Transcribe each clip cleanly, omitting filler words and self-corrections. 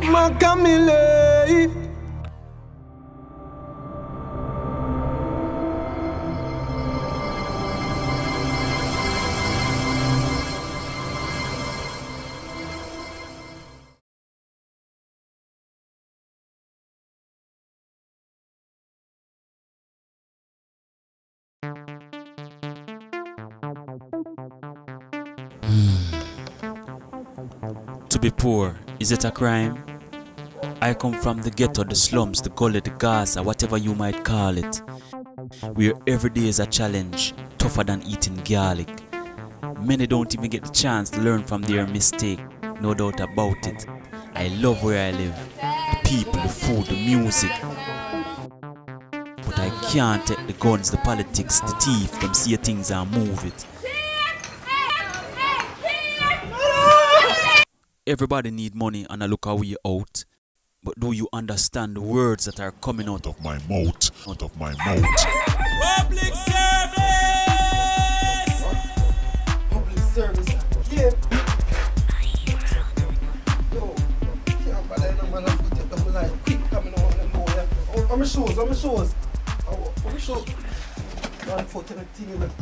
Makamile. To be poor, is it a crime? I come from the ghetto, the slums, the gully, the Gaza, whatever you might call it, where every day is a challenge, tougher than eating garlic. Many don't even get the chance to learn from their mistake, no doubt about it. I love where I live, the people, the food, the music. But I can't take the guns, the politics, the thief, them see things and move it. Everybody need money and I look a way out. But do you understand the words that are coming out of my mouth? Out of my mouth. Public service! Public service. Yeah. Yo, yeah, but I know man, I'm going to take them light. Quick coming on and go, yeah. Oh, I'm shoes. I'm shoes. One foot in the thing.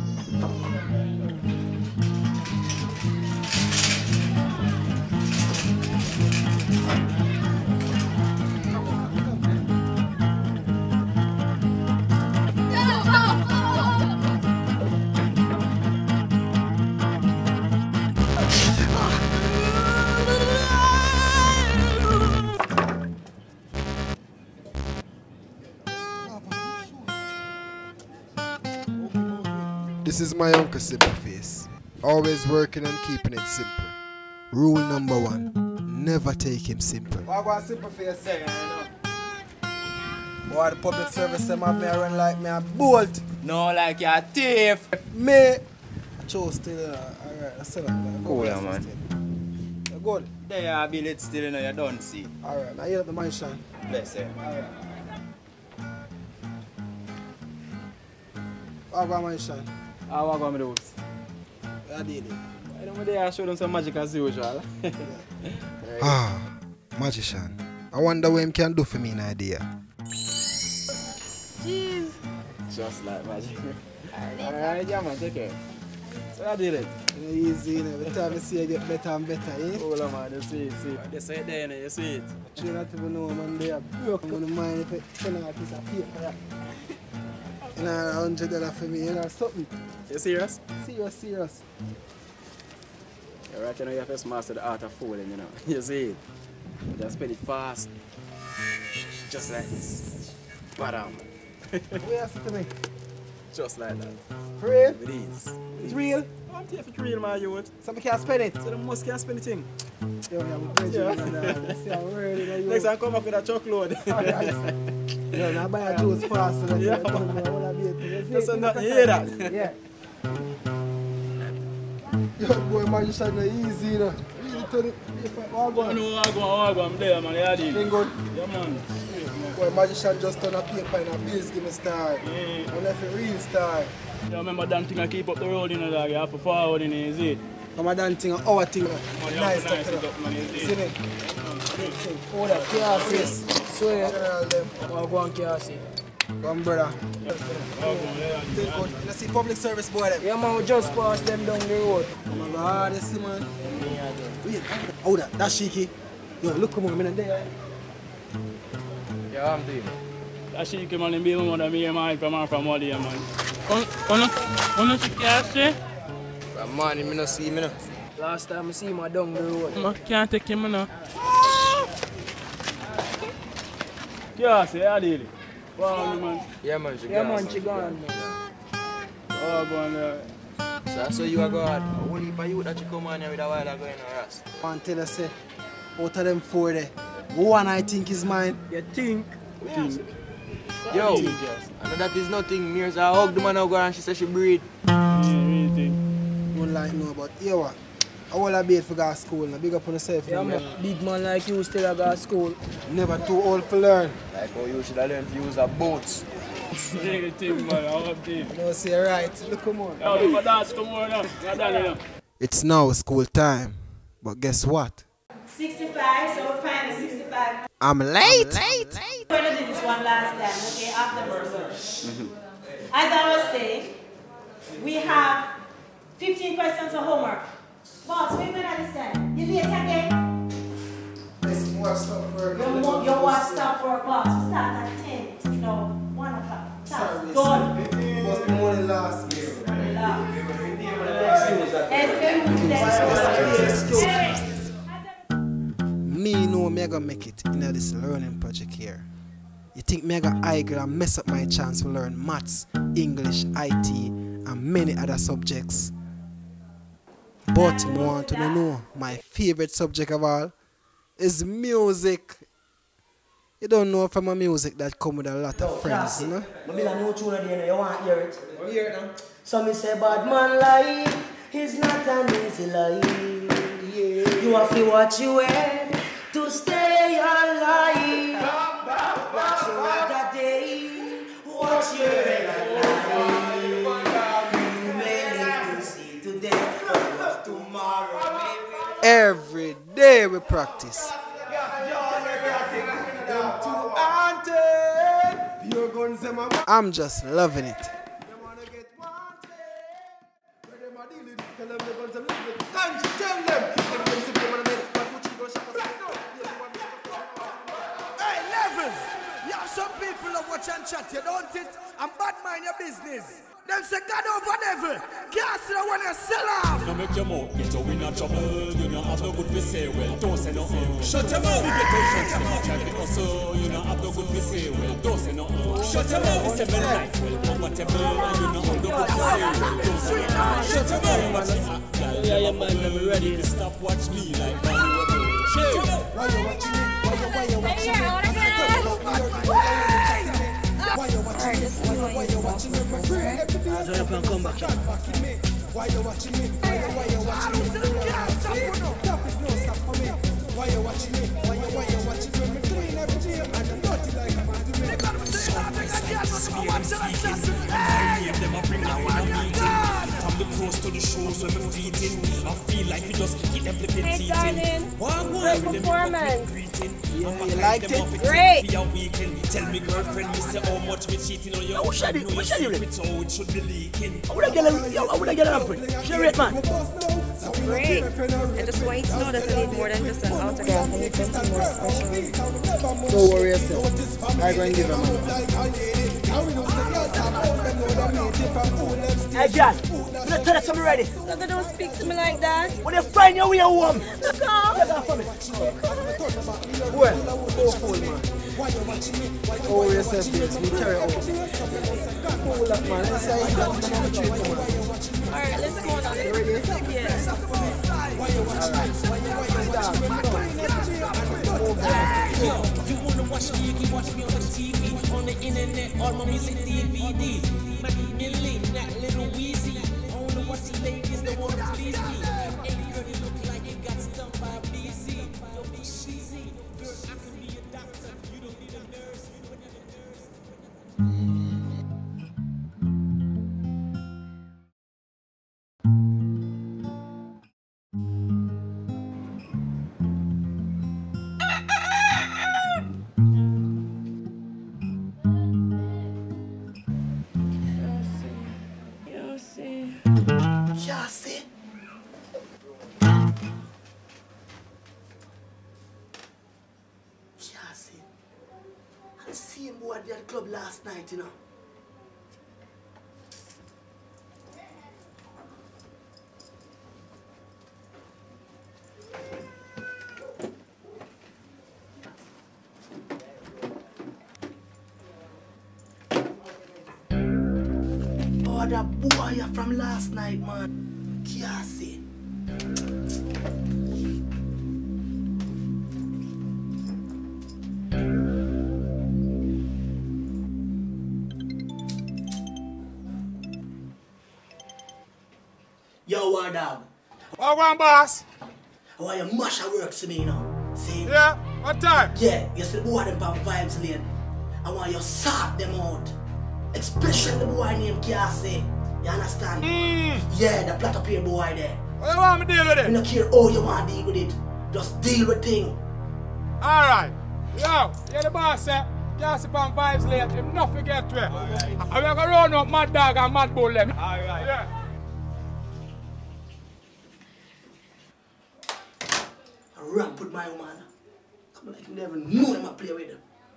This is my Uncle Simple Face. Always working and keeping it simple. Rule number 1, never take him simple. What about Simple Face saying, you know? Boy, the public service say my man run like me a bolt. No, like you're a thief. Me, I chose still, alright, that's it. Cool, yeah, man. You're good. There you are, Bill, it's still, you know, you don't see. Alright, now you at the mansion. Bless you. Alright. What about mansion? How am I going to do it? I did it. I don't know, I show them some magic as usual. Ah, magician. I wonder what him can do for me in idea. Jeez. Just like magic. Alright, yeah, man, take care. So I did it. Easy, you know. Every time I see you get better and better, eh? Hold on, man, you see it, see it. You see it there, you see it. You not even know, man, they are broke. I'm gonna mind if it turn out a piece of paper, yeah. You know, $100 for me, you know, something. You serious? Serious. Yeah, right, you know, you have to master the art of fooling, you know. You see it? You just spend it fast. Just like this. Bam. Where else to me? Just like that. For real? It is. It's real? I'm here for real, my youth. So we can't spend it? So the most can't spend the thing. Yo, yeah, we're going to see how we're ready. Next time come back with a truckload. Yo, now buy a juice fast so that Yeah. you don't know what I mean. That's not, you hear that? Yeah. Yo, boy, magician, no easy, you know. Really turn it. What I know I'm there, man. Yeah, dude. Ain't good. Yeah, man. Boy, magician just turn a paper and a bills give me star. Yeah. And if a real star. Yeah, remember that thing I keep up the road, you know, dog. You have to forward in it, is it? Come on, that thing, our thing. Man, you Nice have to stuff, nice it up, man, is See it? me? Big thing. Oh, that chaos. Swear. General them. I'll go and chaos it. Come, brother. Yeah, Think good. Let's see public service boy them. Yeah, man, we just passed them down the road. Oh my God, you see, man. Wait, hold that. That's shaky. Yo, look, come on, I'm in there. Yeah, I'm doing it. that shit come on and be one of me and my from all here, man. On the cash, From morning, me no see me no. Last time I see him down the road. I can't take him now. Cash, yeah, deal. Wow, man. Yeah, man, she Yeah, gone. man, she gone. Oh, go on there. So that's why you are God. What heap of you that you come on here with a while ago in a rest? I want to tell you, say, out of them four there, one I think is mine. You think? Think. Yo, Think, yes. and that is nothing. Mears I hug the man out and she said she breathe. Yeah, really think. Don't like no, but here what? I want to be for go to school. Now big up on yourself. Yeah, man. Big man like you still go to school. Never too old for learn. Like how you should have learned to use a boat. Really think, man. I hope think. No, say right. Look, come on. Now, look at that. Come on now. You're done, you know. It's now school time, but guess what? 65, so we'll find the 65 I'm late. We're going to do this one last time, okay, afterwards. As I was saying, we have 15 questions of homework. Boss, we're going to understand. You late again? This more stop work. Your watch stop work, boss. We start at 10. It's now 1 o'clock. That's good. It must be more than last year. Me know me gonna make it in this learning project here. You think me gonna idle and mess up my chance to learn maths, English, IT, and many other subjects? But I want to know my favorite subject of all is music. You don't know from a music that come with a lot of friends, you know? I mean, I know tune again, you want to hear it? I hear it now. So me say, bad man life is not an easy life. Yeah. You have to watch your head to stay alive. Watch your other day, watch your head alive. You may live to see today, but tomorrow maybe. Every day we practice. I'm just loving it. Hey, Levels! You have some people that watch and chat, you don't it? And bad mind your business. Them say God over devil. Can't see the one you sell out. No make your mouth get you in a trouble. You know have no good to say, well, don't say nothing. Shut your mouth. You get patient, you try to hustle. You know have no good to say, well, don't say nothing. Shut your mouth. It's a better life, well, compatible. And you know have no good to say, well, don't say nothing. Shut your mouth. Yeah, your man never ready. Stop watch me like that. Why you watching me? Why you watching me? Why you watching me? Why you watching me? Why you watching me? Why you watching me? Stop is no stop for me. Why you watching me? Why you watching me? Me clean every day and I'm dirty like a man to me. From the coast to the shows when we're feeding, I feel like we just keep them flipping teething. Great performance. Yeah, you liked it? Great. Tell me, girlfriend, you say how much we cheating on you. What's that? What's that? It should be leaking. I would have get an upgrade. Share it, man. Great. I just want you to know that I need more than just an autograph. I need something more special. Don't worry yourself. I'm going to give him a Hey, John, let's tell us something ready. Look, don't speak to me like that. When you find your way home, Look off. get off of me. well, oh, fool, man. Don't worry yourself, babes. Me carry on. Hold up, man. Let's say Alright, let's go on. You ready? Yeah. You wanna watch me, you can watch me on the TV, on the internet, all my music DVDs. My Millie, not Little Weezy. I wanna watch the ladies that wanna please me. Any girl you look like you got stumped by BC. Don't be cheesy, girl, I can be a doctor. You don't need a nurse. Chassis. Chassis. I see him boy at the club last night, you know. Oh, that boy from last night, man. Kiasi. Yo, what dog? What one, boss? I want you mash your work to me, you know. See? Yeah, what time? Yeah, you see the boy them from Vibes Lane. I want you sort them out. Especially the boy named Kiasi. You understand? Yeah, the platter play boy there. What you want me to deal with I it? don't care how you want to deal with it. Just deal with thing. Alright. Yo, you're the boss, eh? Can't sit on vibes late, him not forget to it. And we're gonna run up Mad Dog and Mad Bull them. Alright. Yeah. I run put my man. Come like you never know them I play with them.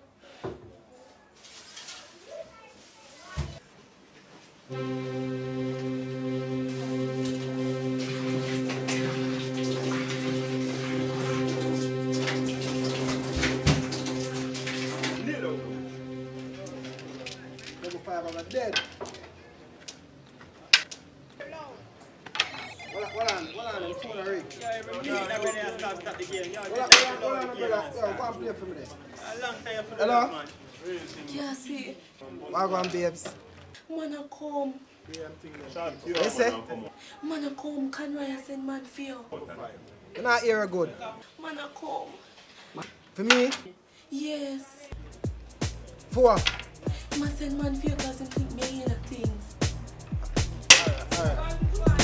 Number 5, I'm dead. Hold on, the phone are rigged. Stop the game. Hold on, brother. Yo, go and play for me there. Hello? Yeah, see. Wagwan, babes. Man, I come. You say? Man, I come. Can I send man for you? You're not here good. Man, I come. For me? Yes. For what? Man, send man for you because he think me in the things. Alright.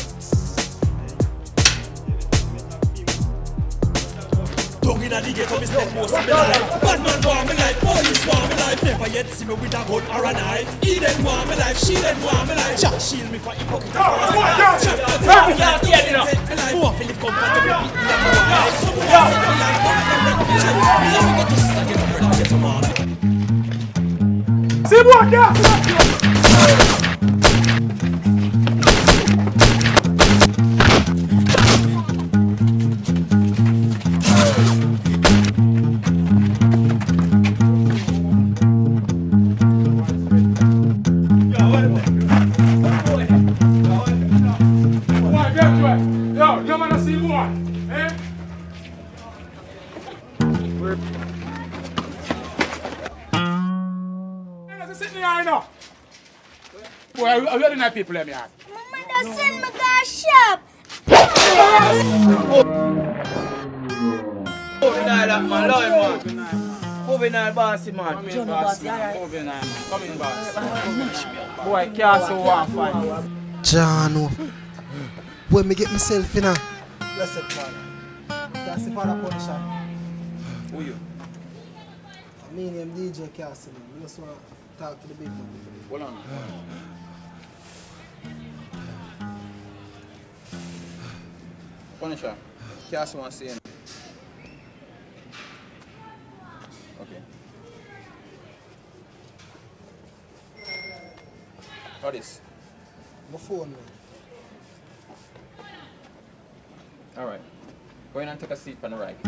Dog in a the ghetto, me spend most of my life. Bad man want me life, police want me life. Never yet see me with a gun or a knife. He them want me life, she them want me life. Jack shield me for hypocrite. Chop me life, take me life. Who a feel it compatible with me and my wife. Someone else take me life, but me never get to me. Let me get to sister, get a brother, get a man. See what there? Yo, you wanna see what? Eh? Sitting here now. Boy, are you the night people let me out? Mama don't send me to shop. Moving on, that man, love him, man. Moving on, bossy, man. Come in, boss, man. Moving on, come in, boss. Boy, can't so one fun. John, when me get myself in a... Blessed Father. That's the Father Punisher. Who you? I mean, I'm DJ Castle. I just want to talk to the big man. Hold on. Punisher, Castle wants to see you. Okay. What is? My phone, man. Alright. Go in and take a seat on the right.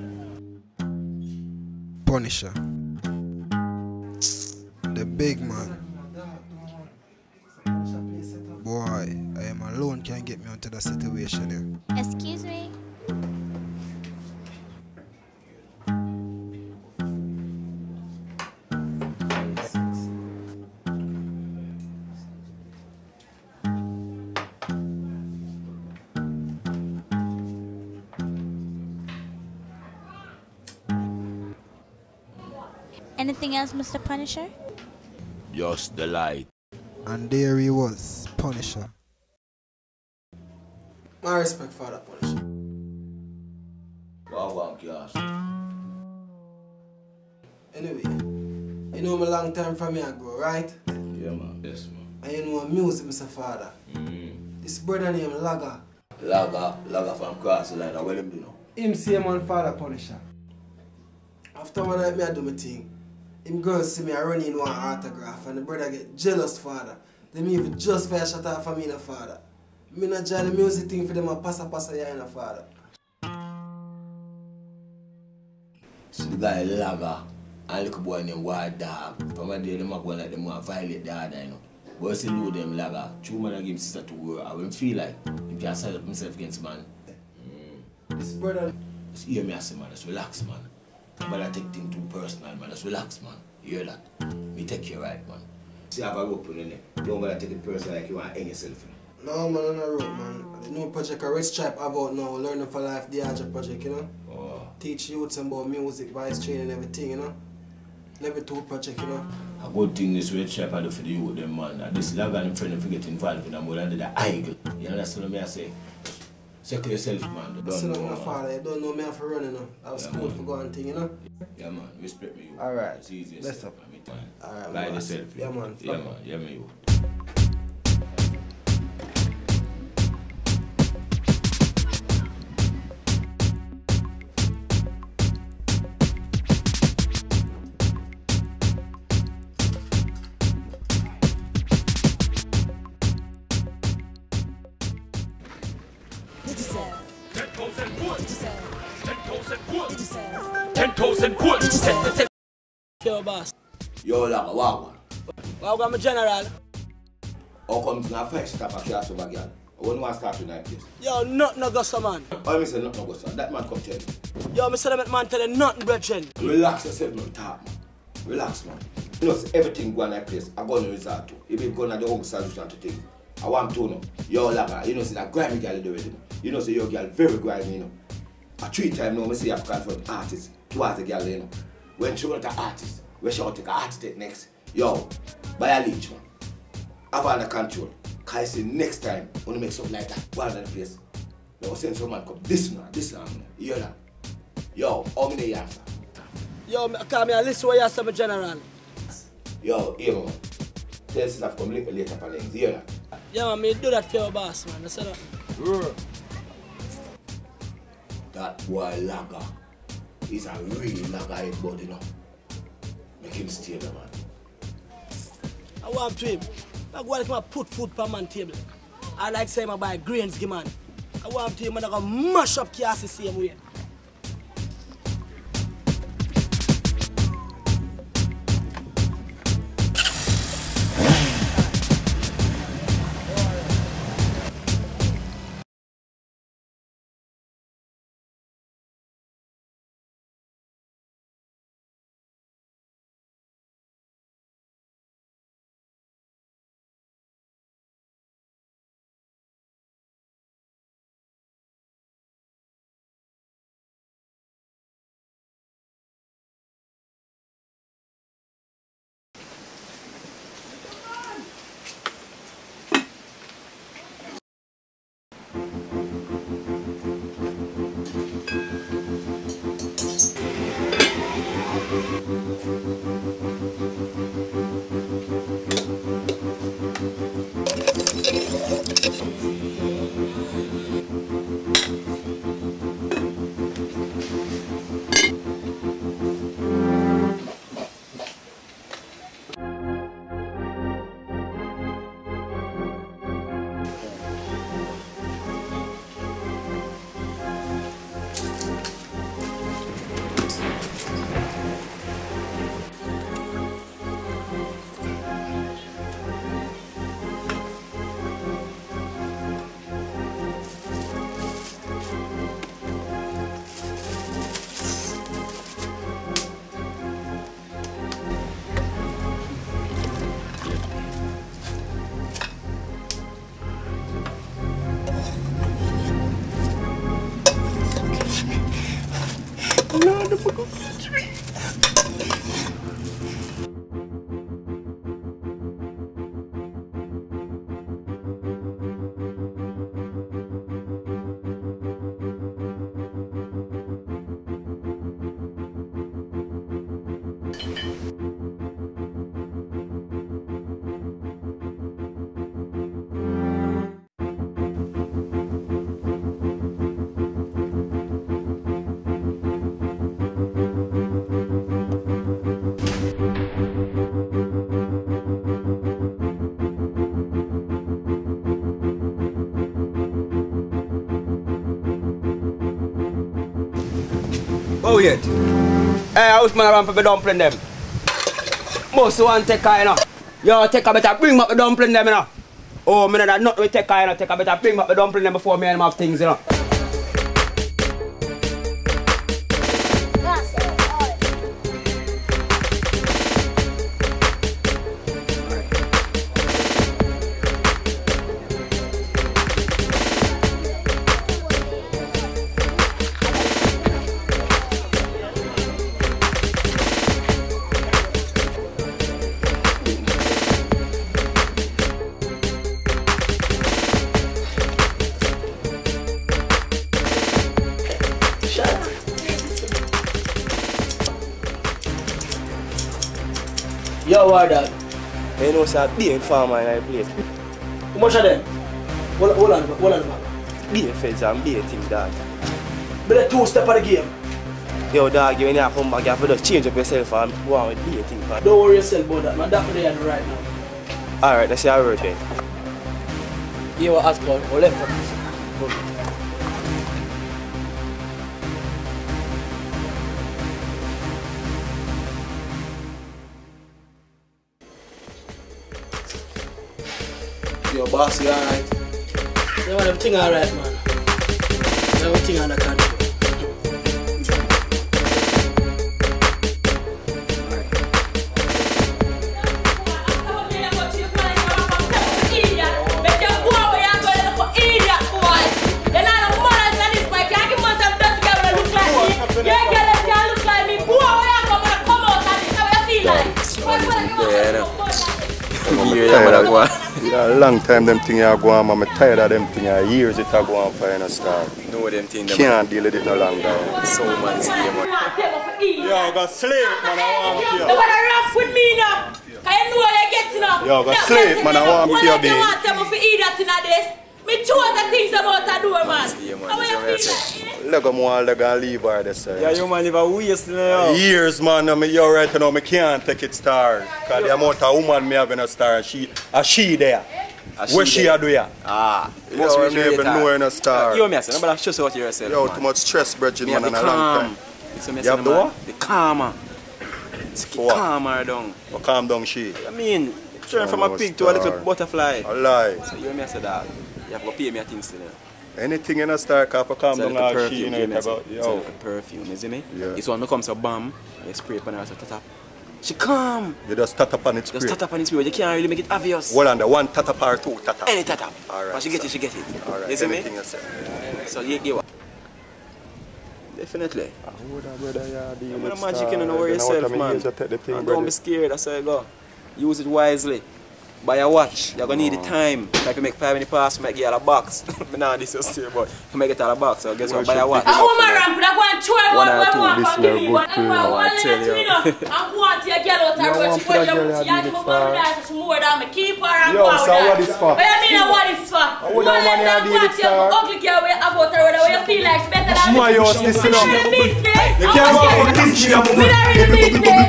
Punisher. The big man. Boy, I am alone can't get me into the situation here. Excuse me. Anything else, Mr. Punisher? Just the light. And there he was, Punisher. My respect for that Punisher. Wow, yes. Anyway, you know me long time from me ago, right? Yeah, man. Yes, man. And you know music, Mr. Father. This brother named Laga. Laga from Cross Line. What him do now? Him same man Father Punisher. After one night, I do my thing. Him girls see me I run in one autograph and the brother get jealous, Father. They me even just fire shut off for me, Father. Me not join the music thing for them a passa here, Father. So the guy Laga and little boy named Wild Dog. From a day them are going like them want to violate the other, you know. But still know them Laga. True man I give him sister to war. I will feel like he can side up himself against man. This brother. Just hear me I say, man, just relax, man. But I take things too personal, man. Just relax, man. You hear that? Me take you right, man. See, I have a rope on it. Don't gotta take it personal like you want to hang yourself. No, man, on a rope, man. The new project, a Red Stripe about now, Learning for Life, the other project, you know? Oh. Teach youths about music, voice training, everything, you know? Level 2 project, you know? A good thing this Red Stripe I do for the youth, them, man. And this Laga and friend if you get involved in a more than the idle. You understand what I say? Check yourself, man. I said, my father, you don't know me for running, I was school for going thing, you know? Yeah, man. Respect me. Alright. It's easy. Bless up. Alright, by yourself. Yeah, man. Yeah, man. Yeah, man. Yo, boss. Yo, Lava, what? Well, I'm a general. How come you not first stop a class over girl? When you want to start tonight, please? Yo, nothing no go so, man. I say nothing no go so. That man come tell you. Yo, Mr. Lemon, man, tell you nothing, brethren. Relax yourself, man. Talk, man. Relax, man. You know, everything go on that place, I go to resort to. If you go to the home solution to things, I want to know. Yo, Lava, you know, see that grimy girl you do already. You know, say your girl very grimy, you know. A 3 times now, I see I've confront artists towards the girl, you know. When she want an artist, when she want to take an architect next, yo, buy a leech, man. Have her under control. Cause I say next time, when you make something like that, go out of the place. Yo, send someone come, this man, you hear that? Yo, how many years? Yo, come here, listen what you say, my general. Yo, here, man. Tell us I've come link me later for things, you hear that? Yeah, man, me do that for your boss, man. I said that. That boy Laga is a real Laga head body, you know. Make him stay there, man. I want to him. I go like put food per man table. I like say I buy grains, give man. I want to him and I go mash up chaos the same way. Oh yet? Hey, house man around for the dumpling them. Most one take her, you know. Yo, take a better bring back the dumpling them, you know. Oh, me know not we take her, you know. Take a better bring back the dumpling them before me and them have things, you know. Yo, what dog? You know, say be a farmer in a place. How much of them? Hold on, man. Be a feds and be a thing, dog. But the 2 step of the game. Yo, dog, you need to come back, you have to just change up yourself and go on with be a thing, man. Don't worry yourself about that, man. That's what they are right now. Alright, let's see how word then. You will ask for left. Yo, boss, you alright? Yeah, man, everything alright, man. Everything under control. Yeah, a long time them thing are going on, I'm tired of them thing, years it are going on for a start. No them thing can't deal with it no longer. So man, see man. Yo, I got slave, man, I want you. You wanna rough with me now? Cause you know you're getting up. Yo, I got slave, man, I want you, baby. You want them to eat that in this? Me two other things about to do, man. How you feel? Look at more, look at leave her this side. Yeah, you man live a waste now. Years, man, you're right now, I can't take it star. Because the amount of woman me having a star, she there. Where she are doing? Ah, you don't even know in a star. Yo, me say, nobody stress out yourself. Yo, man. too much stress, Bridget, man, in a long time. So you have the what? The calmer. Calmer down. What calm down she? I mean, turn from a pig to a little butterfly. A lie. So you me say that. You have to pay me a thing still. Anything in a star can calm down all she in it about. It's like a perfume, you see me? Yeah. This one comes a bomb, you spray it on her, so tap. She calm. You just tap on it spray. Just tap on it spray. You can't really make it obvious. Well, under one tap or two tap. Any tap. Alright. But she get it, she get it. Alright. You see me? Anything you say. So you what? Definitely. Brother, yeah, I'm not magic, you know, worry yourself, man. Don't be scared, that's how you go. Use it wisely. Buy a watch, you're gonna need the time. Like you make 5 minutes pass, you might get a box. But now this is still, but you might get out of a box, so guess what? Buy a watch. I want my ramp, I go and try one or two. This is good too. I tell you. I want to get out of road. She go to the more than me keep her and go out. Yo, so what is for? What I mean, what is for? What do you want to do? Ugly girl, we have out the road, where you feel like it's better than my yours, this is not the business. You can't go out with this shit. We not in the business.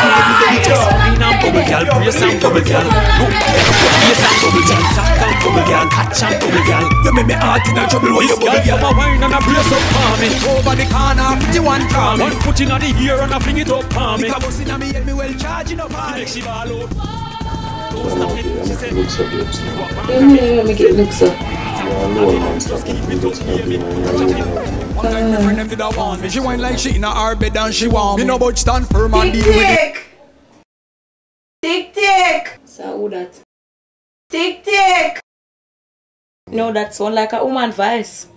Bubble girl, brace and bubble girl. Brace and bubble girl, tap and bubble girl, catch and bubble girl. You make me heart in a trouble when you bubble girl. Come a wine and a brace up for me. Over the corner, 51 for me. One foot in the ear and a fling it up for me. If I bust in a me, help me well charging up for me. Make she ball out. Don't stop it, she said. You make it look so. She whine like she in her bed and she warm. Me no budge stand firm and deal with it. Tick tick. So who that? Tick tick. No, that sound like a woman voice.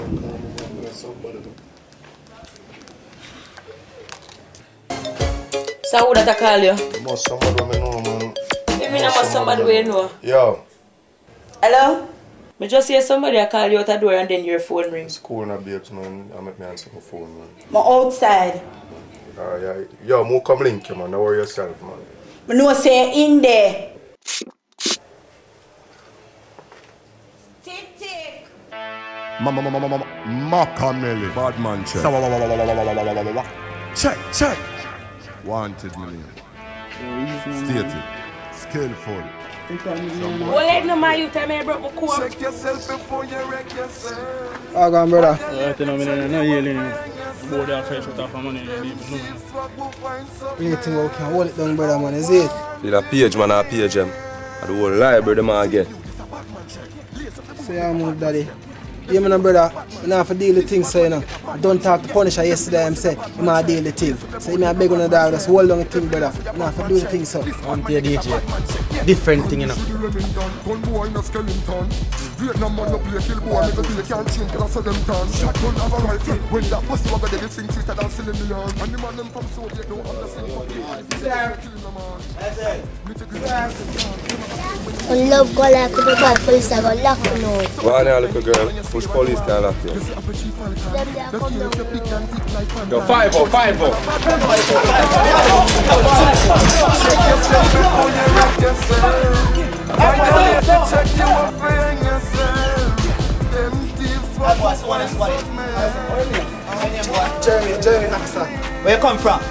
So who that I call you? Must somebody we know, man. You mean I must somebody we know? Yo. Hello? Me just hear somebody I call you out the door and then your phone rings. It's cool now, babes, man. I make me answer my phone, man. I'm outside. Alright, yo, move come link you, man. Don't worry yourself, man. I know say in there. Tick tick. Machiavelli, bad man check. Check. Wanted million. Stated. Skillful. Well, let no man you tell me I broke my core. Check yourself before you wreck yourself. Oh, go on, brother. You know, I'm not yelling. Board are fresh out of money. You think we can hold it down, brother, man, is it? Feel a page, man, a page, them. And the whole library, man, get. Say, I'm daddy. Yeah, man, brother, I have to deal with things, so, you know. I don't talk to Punisher yesterday, I'm saying, you might deal with things. So, you may beg on the dog, just hold on the thing, brother. You have to do the thing, so. I'm the DJ. Different thing, you know. Vietnam man no play kill boy, make the play can't change, cause I saw them turn. Shotgun have a rifle, when that pussy wagga they get sing sweeter than $1 million. And the man them from Soviet don't understand what they are. Killing a man. And love go like the bad police are gonna lock you now. Go on here, little girl. Push police can lock you. Them there come down. Yo, 5-0, 5-0. Jeremy Naxa. Where you come from?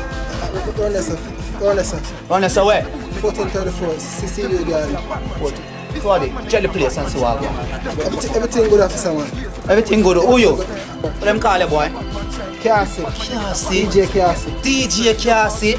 Honest where? 1434, Cecilia Garden. Sorry, check the place and see what I go. Everything good, officer, man. Everything good. Who you? What them call you, boy? Cassie. DJ Cassie. DJ Cassie.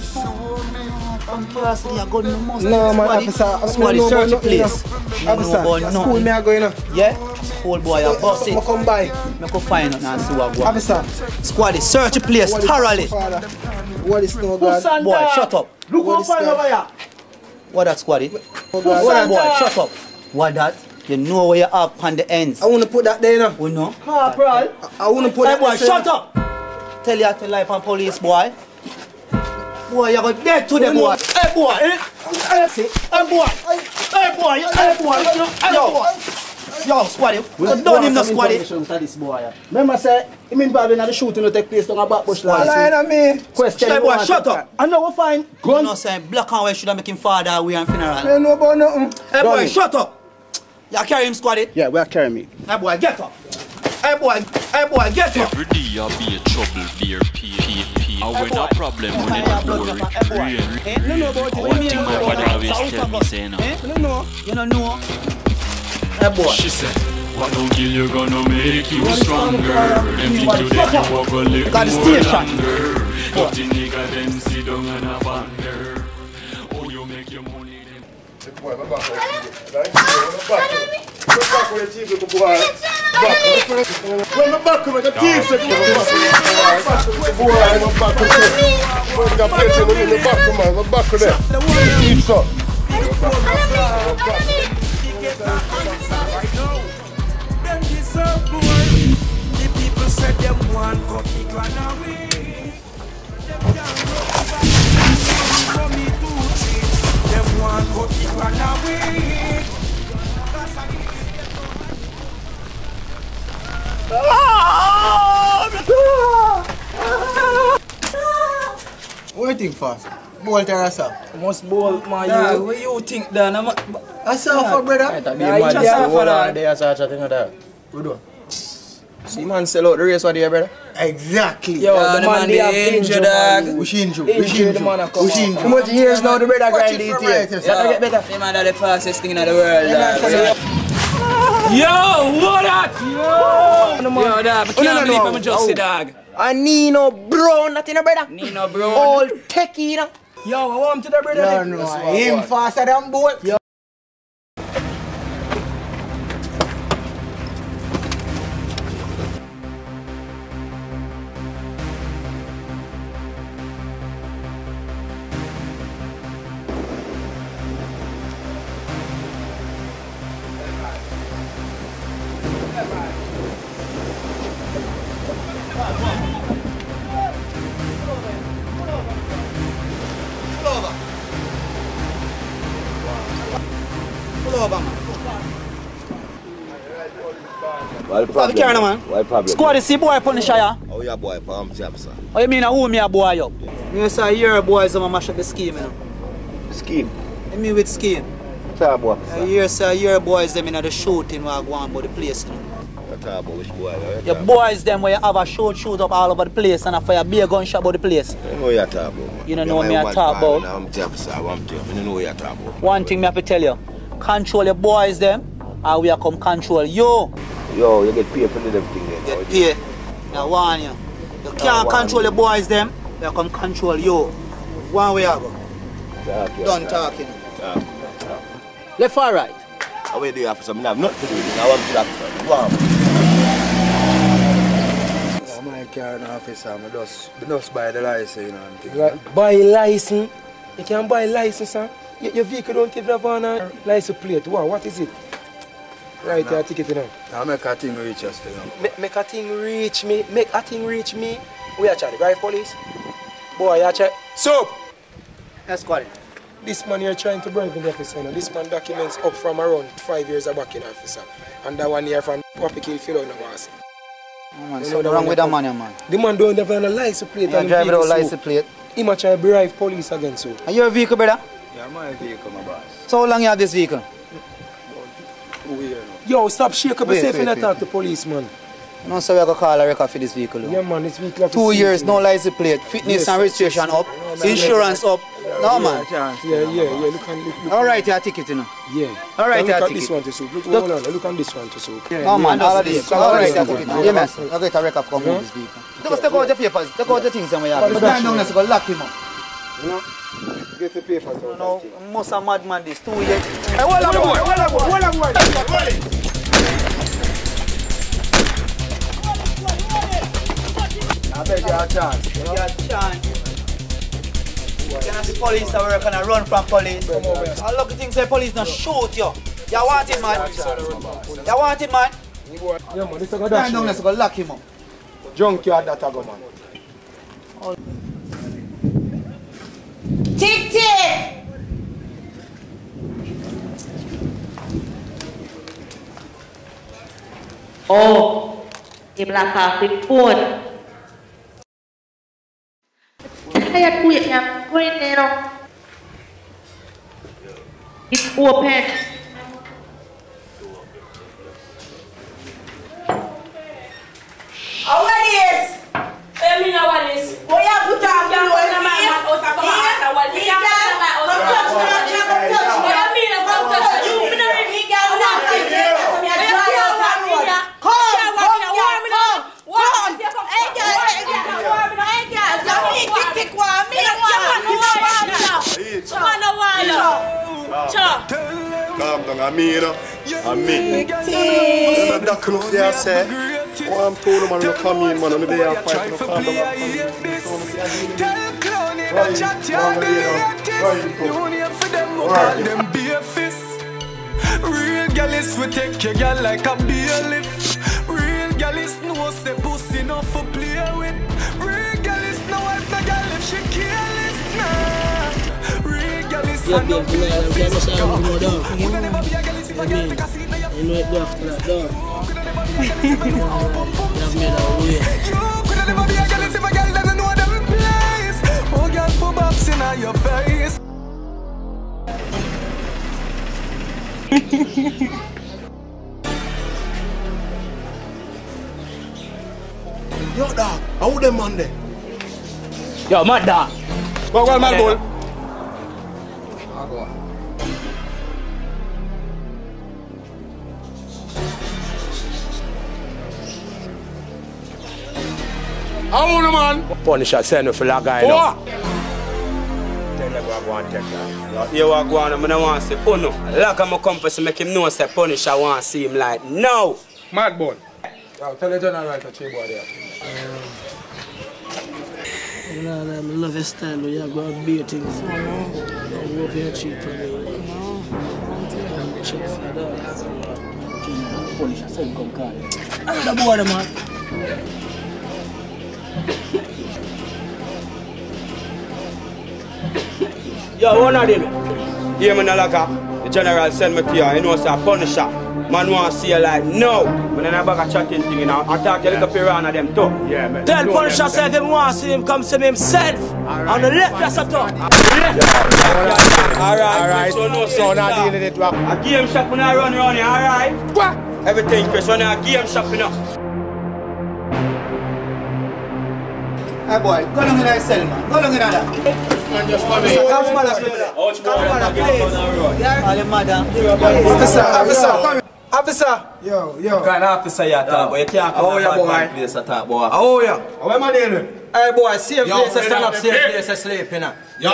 No, man, officer. Squad, search the place. Officer, school me I go, you know. Yeah? School boy, I bust it. I come by. I go find out and see what go. Officer. Squad, search the place thoroughly. What is no God? Boy, shut up. Look how fine over here. What that, Squaddy? Oh, Boy, shut up. What that? You know where you have on the ends. I want to put that there, you know. We know. Corporal. I want to put that boy, there. shut up. Tell you to lie on police, boy. Boy, you're going dead to the boy. Hey, boy. Hey, boy. Hey, boy. Hey, boy. Yo, Squaddy. We done him, no Squaddy. Remember, say, him involved in the shooting that take place down a Backbush last me. Question. Hey, boy, shut up. I know we find. You know, say, black and white should have make him father away and funeral. I don't know about nothing. Hey, boy, shut up. You carry him, Squaddy? Yeah, we are carrying me. Hey, boy, get up. Hey, boy, get up. Every day you be a trouble, beer, pee. And when a problem, when you don't worry, real. One thing my father always tell me, say, no. You don't know. Hey, boy. She said, what don't kill you gonna make you stronger. Them think you dead, you walk a little more longer. Dirty nigga, them sit down and a wonder. Oh, you make your money, them. Boy, I'm back with the TV, boy. When I'm back with the TV, boy, I'm back with it. When I'm back with it. Keep up. Them deserve more. The people said them want cookie run away. Them can't for me to cheat. Them want cookie run away. What do you think fast? Bolt or yourself? Must bolt, man. Nah, what you think, Dan? I saw for brother. See man sell out the race for there, brother. Exactly. Yo, the man they have injured, dog. How much years now the brother grind it here? Get better. The man are the fastest thing in the world, dog. Yo, what that? Yo, dog, I can't believe I'm just a dog. And Nino Brown, that in a brother. Nino Brown. All techie, you know. Yo, I want to the brother. No, him faster than Bolt. What carrying, man? What problem? Squad, see boy Punisher, yeah? Oh, yeah, boy, palm job, sir. Oh, you mean who me a boy up? You say your boys are mash up the scheme, you know? Scheme? You mean with scheme? What's that, boy? You say your boys them in the shooting where I go on about the place, you know? What about which boy? Your boys them where you have a shoot up all over the place and a fire be a gunshot about the place. I know what you're talking about, man. You don't know me I talk about? I'm tough, sir. I'm tough. I don't know what you're talking about. One thing me have to tell you, control your boys them, and we are come control you. Yo, you get paid for everything then. Get paid. I warn you. You can't control the boys them, they come control you. One way I go. Done talking. Left or right? How do you have some? I have nothing to do with it. I want to talk. I'm my car in the office, I just buy the license, you know. And things. Right. Buy license? You can buy license, sir? Your vehicle don't even have a license plate. Wow, what is it? Right, your ticket, you know. I make a thing reach us, you know. Make a thing reach me. Make a thing reach me. We are chatting, right, police? Boy, you chat. Soap! Yes, squad. this man here trying to bribe the officer. You know. This man documents up from around 5 years back in officer. And that 1 year from Poppy Kill Philo no boss. Man, something wrong with that man. The man don't have a license plate. He drive without license plate. He might try to bribe police again so. And your vehicle, brother? Yeah, my vehicle, my boss. So how long you have this vehicle? Yo, stop shaking up yourself and talk to police, man. No, so we have to call a record for this vehicle. Yeah, man, this vehicle. 2 years, no license plate, fitness and registration up, insurance up. No, man. Look. All right, your ticket, you know. Yeah. All right, look your at ticket. this one to soup. Hold on, look on this one to soup. No, man, all of this. All right, your ticket. Yeah, man. I'll get a record for this vehicle. Just take out the papers, take out the things that we have. But stand down there, so go lock him up. You know? Get the papers out. No, most a madman this, 2 years. Hey, hold on, boy. I beg your chance. Your chance. You cannot see police that work and I run from police. I look at things say police not shoot you. You want it, man? You want it, man? Yeah, man, this is a good stand down there, so go lock him up. Junkyard that I go, man. Tick, tick! Oh, you black off the phone. Kaya kuya niya, going there. It's open. How it is? I mean, how it is? What you put on the door? Calm down, I mean, I mean. That could see I say. Oh, I'm told them I'm not coming, man. I'm there fighting. Calm down. Real gals we take your girl like a bailiff. Real gals know say pussy enough for play with. Real gals know if the girl if she careless nah. Real gals are no bailiff. You can never be a gals if a girl take a seat. You know it go after that door. You could never be a gals if a girl doesn't know them place. Oh girl for boxing on your face. Yo, dog, how them man there? Yo, mad dog. Go on, man, bull. How the man? Punisher send you for that guy now. Tell you what I want to take that. You are going on, I don't want to say, oh no. Like I'm a compass to make him know say Punisher want to see him like, no. Mad boy. Yo, tell the general right to cheap boy there. You know, I love your style, but you have got beer things. I hope you're cheap for me. I'm cheap for that. Punisher, send come call you. The boy, man. Yo, one of them. Hear me in the locker. The general send me to you. You know, say Punisher. Man want to see you like, no. But then I back a chatting thing, you know. I talk a little piranha them too. Yeah, man. Tell Punisher say if him want to see him, come see me himself. On the left, that's a talk. Alright. So no sense not dealing it, rap. A game shop when I run around here, alright? What? Everything, Chris, when I game shop, you know. Hey boy, go along in that cell, man. Go along in that. Man, just come in. Come on, please. Officer, come. Officer. Yo. What kind of officer you talk, boy? You can't come to a bad place to talk, boy. How you? How am I doing? Hey, boy, safe place to stand up, safe place to sleep, you know. Yo,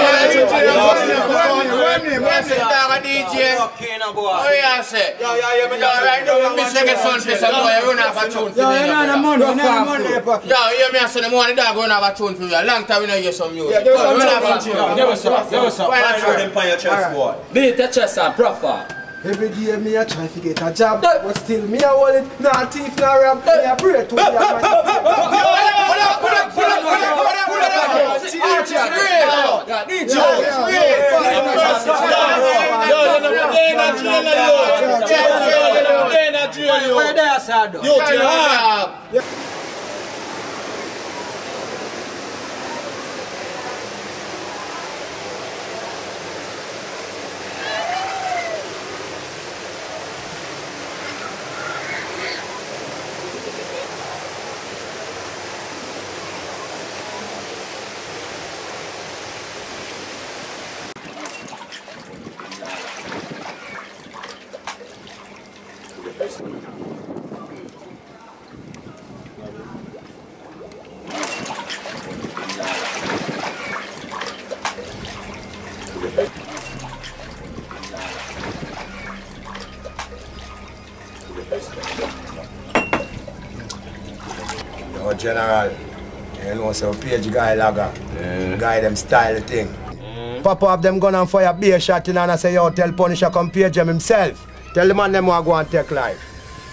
DJ. Okay, now, boy. Oh, yeah, say. Yo, right now, we get son for some boy, run off a tune for me. Yo, you know the money in your pocket. Yo, hear me, I say the money dog run off a tune for you. A long time we don't hear some music. Yeah, give us some. Find them on your chest, boy. Beat the chest and profile. Every day me a try to get a job, but still me a hold it. Nah thief, nah rob, me a pray to you. Yo, General, you know, so page guy lagger. Guy them style the thing. Papa have them gun and fire beer shot in and I say, yo, tell Punisher come page him himself. Tell the man them want go and take life.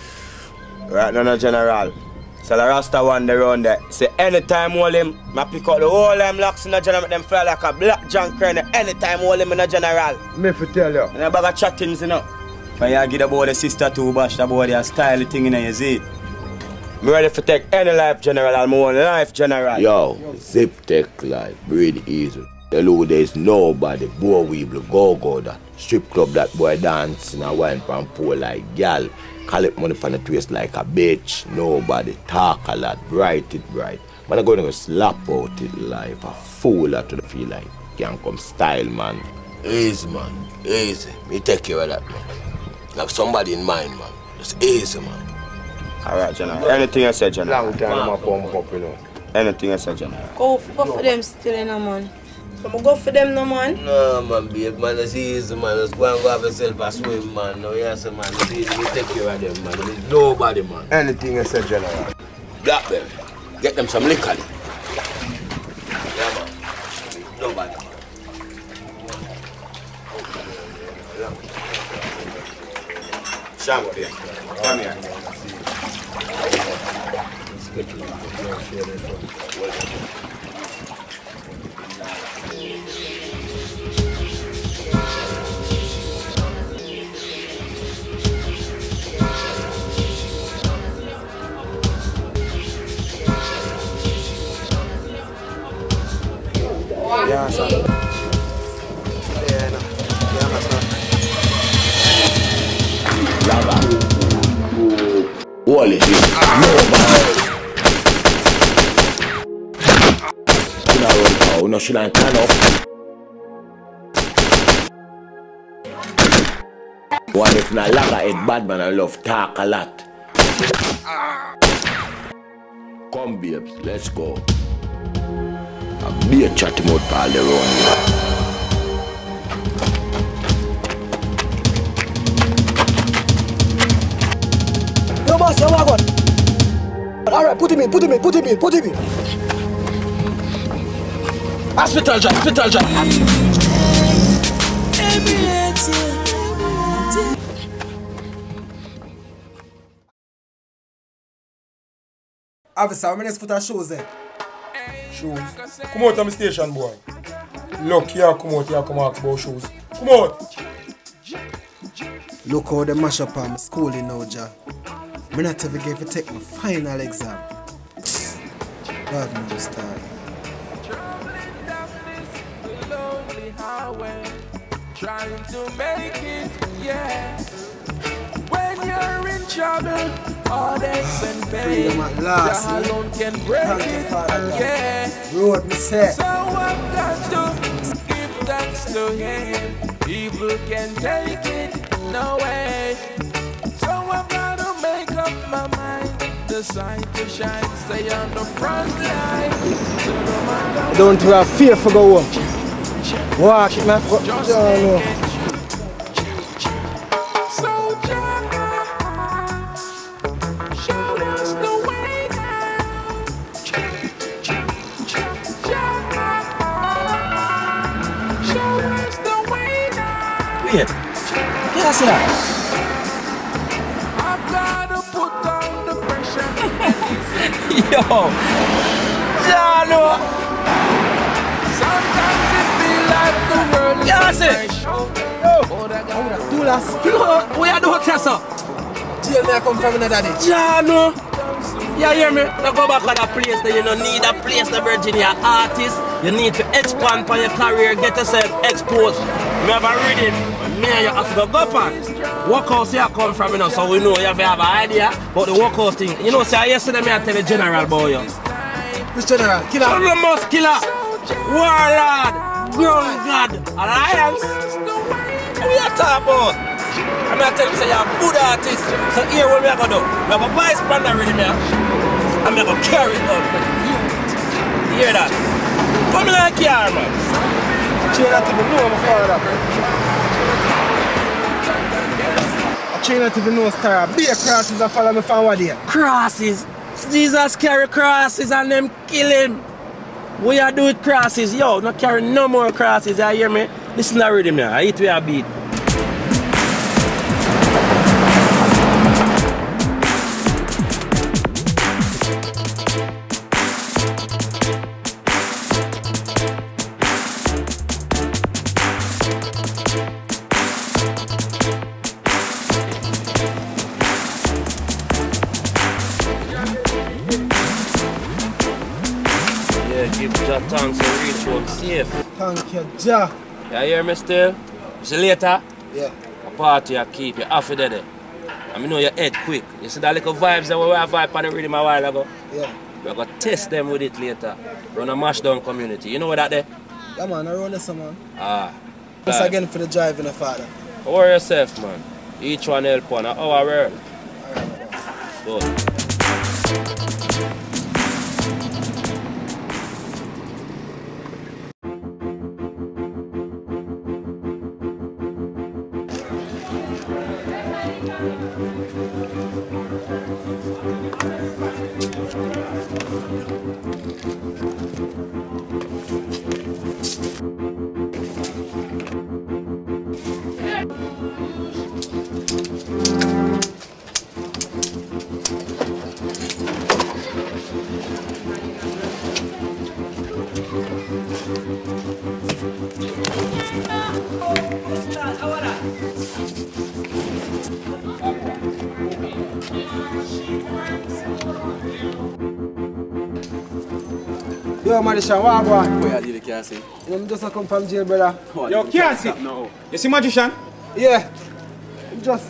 Right now, no, General. So the Rasta one they run there. Say anytime hold him, I pick out the whole them locks in the general, make them fly like a black junk crane. Anytime hold him in the general. Me fi tell you. And a bag of chattings, you know. When you give the boy the sister too, bash the boy the style thing in you see. I'm ready to take any life, General. I'm one life, General. Yo, Zip take life, breathe easy. Hello, there's nobody, boy weeble, go that. Strip club that boy dancing and wine from pole like gal. Collect money from the twist like a bitch. Nobody talk a lot, bright it bright. But I'm going to slap out it life. A fool that to feel like can come style, man. Easy, man, easy. Me take care of that, man. Like somebody in mind, man. Just easy, man. Alright, General. Anything I said, General. Long time I'm a pump up, you know. Anything I said, General. Go for them still, you know, man. So go for them, no, man. No, man, babe, man, it's easy, man. Just go and go have yourself a swim, man. No, yes, man. It's easy. You take care of them, man. There's nobody, man. Anything I said, General. Blackberry. Get them some liquor. Yeah, man. Nobody. Champagne. Come here. Yeah, sir. Yeah, no. Yeah, sir. Wall it is. No, no, she ain't turn up. One if na laga it bad man, I love talk a lot. Come babes, let's go. I'll be a chatty mode all the round. Yo, boss, you want one? Alright, put him in. Hospital job. Officer, how many foot of shoes there? Shoes? Come out of my station, boy. Look, here, come out, come ask about shoes. Come out! Look how they mash up on my schooling now, Jah. I'm not ever going to take my final exam. God knows that. Trying to make it, yeah. When you're in trouble, heartaches and pain, Jah alone can break it, yeah. Road, me say. So I've got to give thanks to Him. Evil can take it, no way. So I've got to make up my mind, decide to shine, stay on the front line. Don't have fear for go home. Walk it, man. Wait. Yes, sir. I've got to put on the pressure. Yo. John know. Sometimes it feel like the world is Yes, my show. Do last. No, we are doing Tessa. Jail may come from another day. Yeah, no. You hear me? Now go back to that place that you don't need a place to Virginia artist. You need to expand on your career, get yourself exposed. We have a reading. Me and you have to go on. Workhouse here come from, you know, so we know you have an idea about the workhouse thing. You know, say yesterday me I tell the general about you. Which general? Killer? Almost killer. Warlord. Ground God. Alliance. What are you talking about? I'm going to tell you, say you're a good artist. So here what we are going to do. We have a vice band already, man. I'm going to carry it on. You hear that? Come like here, man. Chain not even know my father. I chain not even know star. Be a crosses and follow me from what there. Crosses? Jesus carry crosses and them kill him. We are doing crosses. Yo, not carry no more crosses. You hear me? Listen to the rhythm now. I eat where I beat. Give Jah thanks and reach home safe. Thank you, Jah. You hear me still? See later? Yeah. A party I keep you off of there. I know your head quick. You see that little vibes that we have vibe on the rhythm a while ago? Yeah. We're going to test them with it later. Run a mash down community. You know what that there? Yeah, man. I run this, man. Ah. Thanks again for the drive, the father. Don't worry yourself, man. Each one help one. Our world. Good. Yo, Magician, what go on? Boy, I did can't see. I'm just come from jail, brother. Yo, can't see? No. You see Magician? Yeah. Just.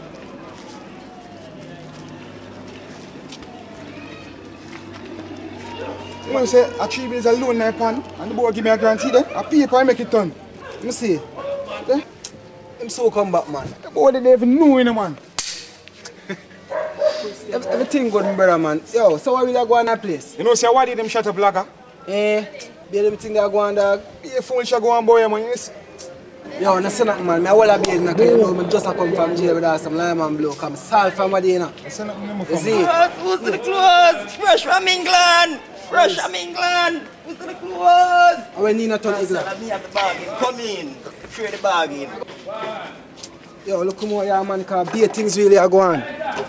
You know, say, a 3 bills alone in my pan, and the boy give me a grant, see there? A paper, I make it done. Let me see. There? Him so come back, man. The boy didn't even know, you know, man. Everything good, brother, man. Yo, so why will I go on that place? You know, say, why did them shut up, blogger? Eh, be them thing that go on, dog. Be a fool, shall go on, boy, man. Yo, no say nothing, man. I will be in the you know, I just come from jail with some lime blow. Come salt from what you know. You see? Who's to the clothes? Fresh from England! Fresh from England! Who's to the clothes? I will need a ton of England. Me have the bargain. Come in. Trade the bargain. Yo, look how your man can be things really are going on.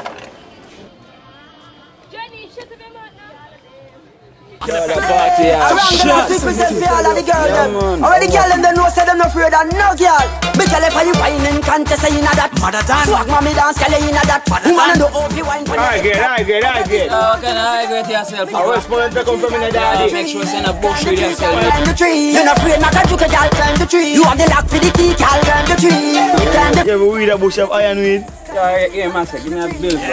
Around them, represent for all of the girls them. Already girl them, they know say them not afraid of no girl. Big girl if you whining contest, you know that. Swag mommy dance, girl you know that. Woman do all the wine. I get. How can I get yourself? I was supposed to come from in the daddy. Make sure you not bullshit yourself. Climb the tree. You're not afraid not to juke a girl. Climb the tree. You have the lock for the key, girl. Climb the tree. Climb the tree. You ever weed a bush of iron weed? Yeah, man, give me a bill. So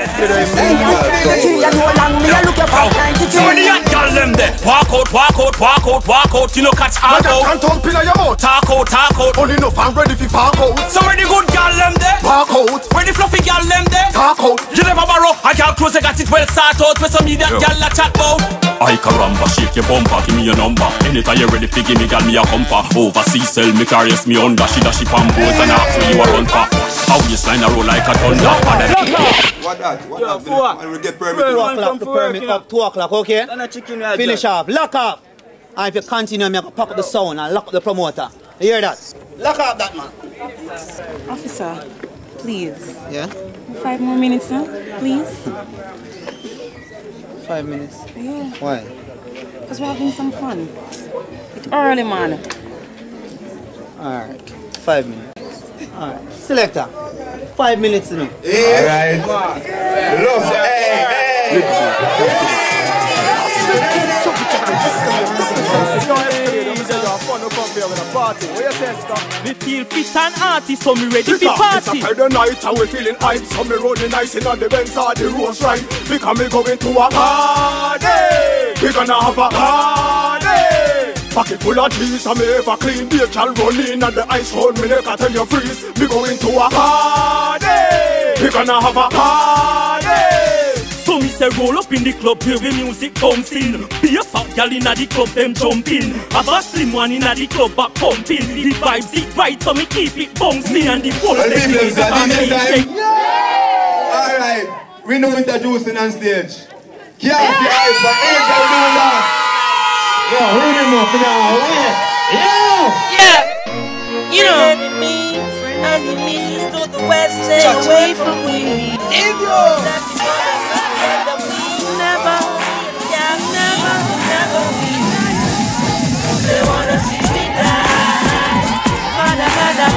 when the young girl them there, walk out, you know catch out. Can't talk pillar your mouth. Talk out. Only enough I'm ready for walk out. So when the good girl them there, walk out. When the fluffy girl them there, talk out. You never borrow, I can't close, I got it well start out. With some idiot girl that chat bout. I caramba, shake your bumper, give me your number. Anytime you ready to give me, girl, me a compa. Overseas sell me carries me under. She dash on boats and ask me you a run for. How you slide a roll like a thunder. What that? Yo, 4. And we get permit. 2 o'clock, the permit up 2 o'clock, okay? Finish off, lock up. And if you continue, I'm going to pack up the sound and lock up the promoter. You hear that? Lock up that man. Officer, please. Yeah? 5 more minutes now, please. 5 minutes? Yeah. Why? Because we're having some fun. It's early, man. Alright, 5 minutes. Alright, selector. 5 minutes now. Alright. Look, We feel fit and arty, so me ready for party. It's a Friday night and we feeling hype, so me running nice in on the Benz or the Rolls right. Because me going to a party. We gonna have a party. Pocket full of cheese and me ever clean. Beer can run in and the ice hold me neck and tell you freeze. Me going to a party. We gonna have a party. So me say roll up in the club, hear the music bouncing. Be a fat gal inna the club, them jumping. Have a slim one inna the club, back pumping. The vibes it right, so me keep it bouncing. And the whole of the music Alright, we know introducing on stage. Can't see eyes, but ain't gonna do that. Yo, hold him up now, Yeah! You know me, enemies to the west, stay away from me. Never they wanna see me die. Mada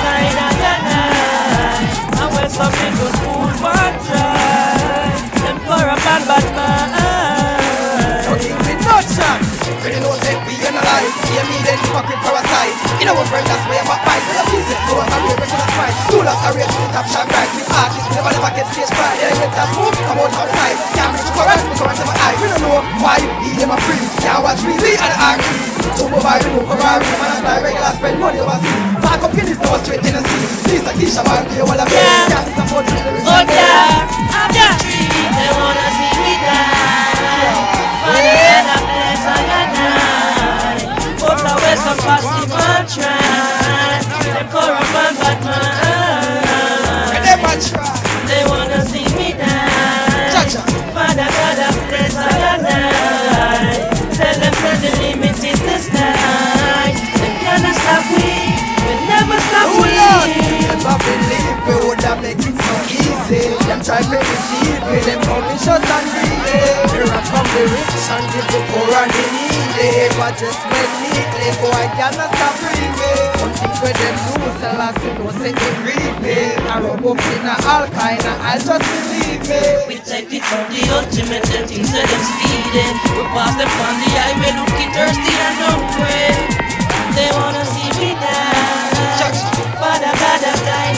and when some people fool for try, them corrupt and bad mind. Nothing with no chance. Really know that we analyze. See me then fucking parasite. You know what friend, that's why I'm a fight. But I'm easy, no I'm real regular fight. Two lots are real to the top shot right. With artists never get stage fright. They get that move, come out outside. Can't reach for us, so I never eye. We don't know why, he them a free. Can't watch me, Lee and the army. So mobile, remove Ferrari. Man, I fly regular, spend money overseas. Park up Guinness, now straight Tennessee. Please, I teach about me, all of me. Can't see support me, there is no they wanna see me die. Money and a place I got die. But I wear some positive and try. Them corrupt and bad mind. They wanna see me die. Father God, a place I got die. Tell them that the limit is the sky. Them cannot stop me. Will never stop me. Never believe we would have make it so easy. Them try to deceive me, them call me short and greedy. They rap from the rich and give the poor and the needy. But just make neatly, boy, cannot stop breathing. Some things where them do, sell us to know, say they read me. I rub up in a all kind of, I just believe me. We take it from the ultimate, them things that them speeding. We pass them on the highway, looking thirsty and hungry. They wanna see me die. Father God, I'm dying,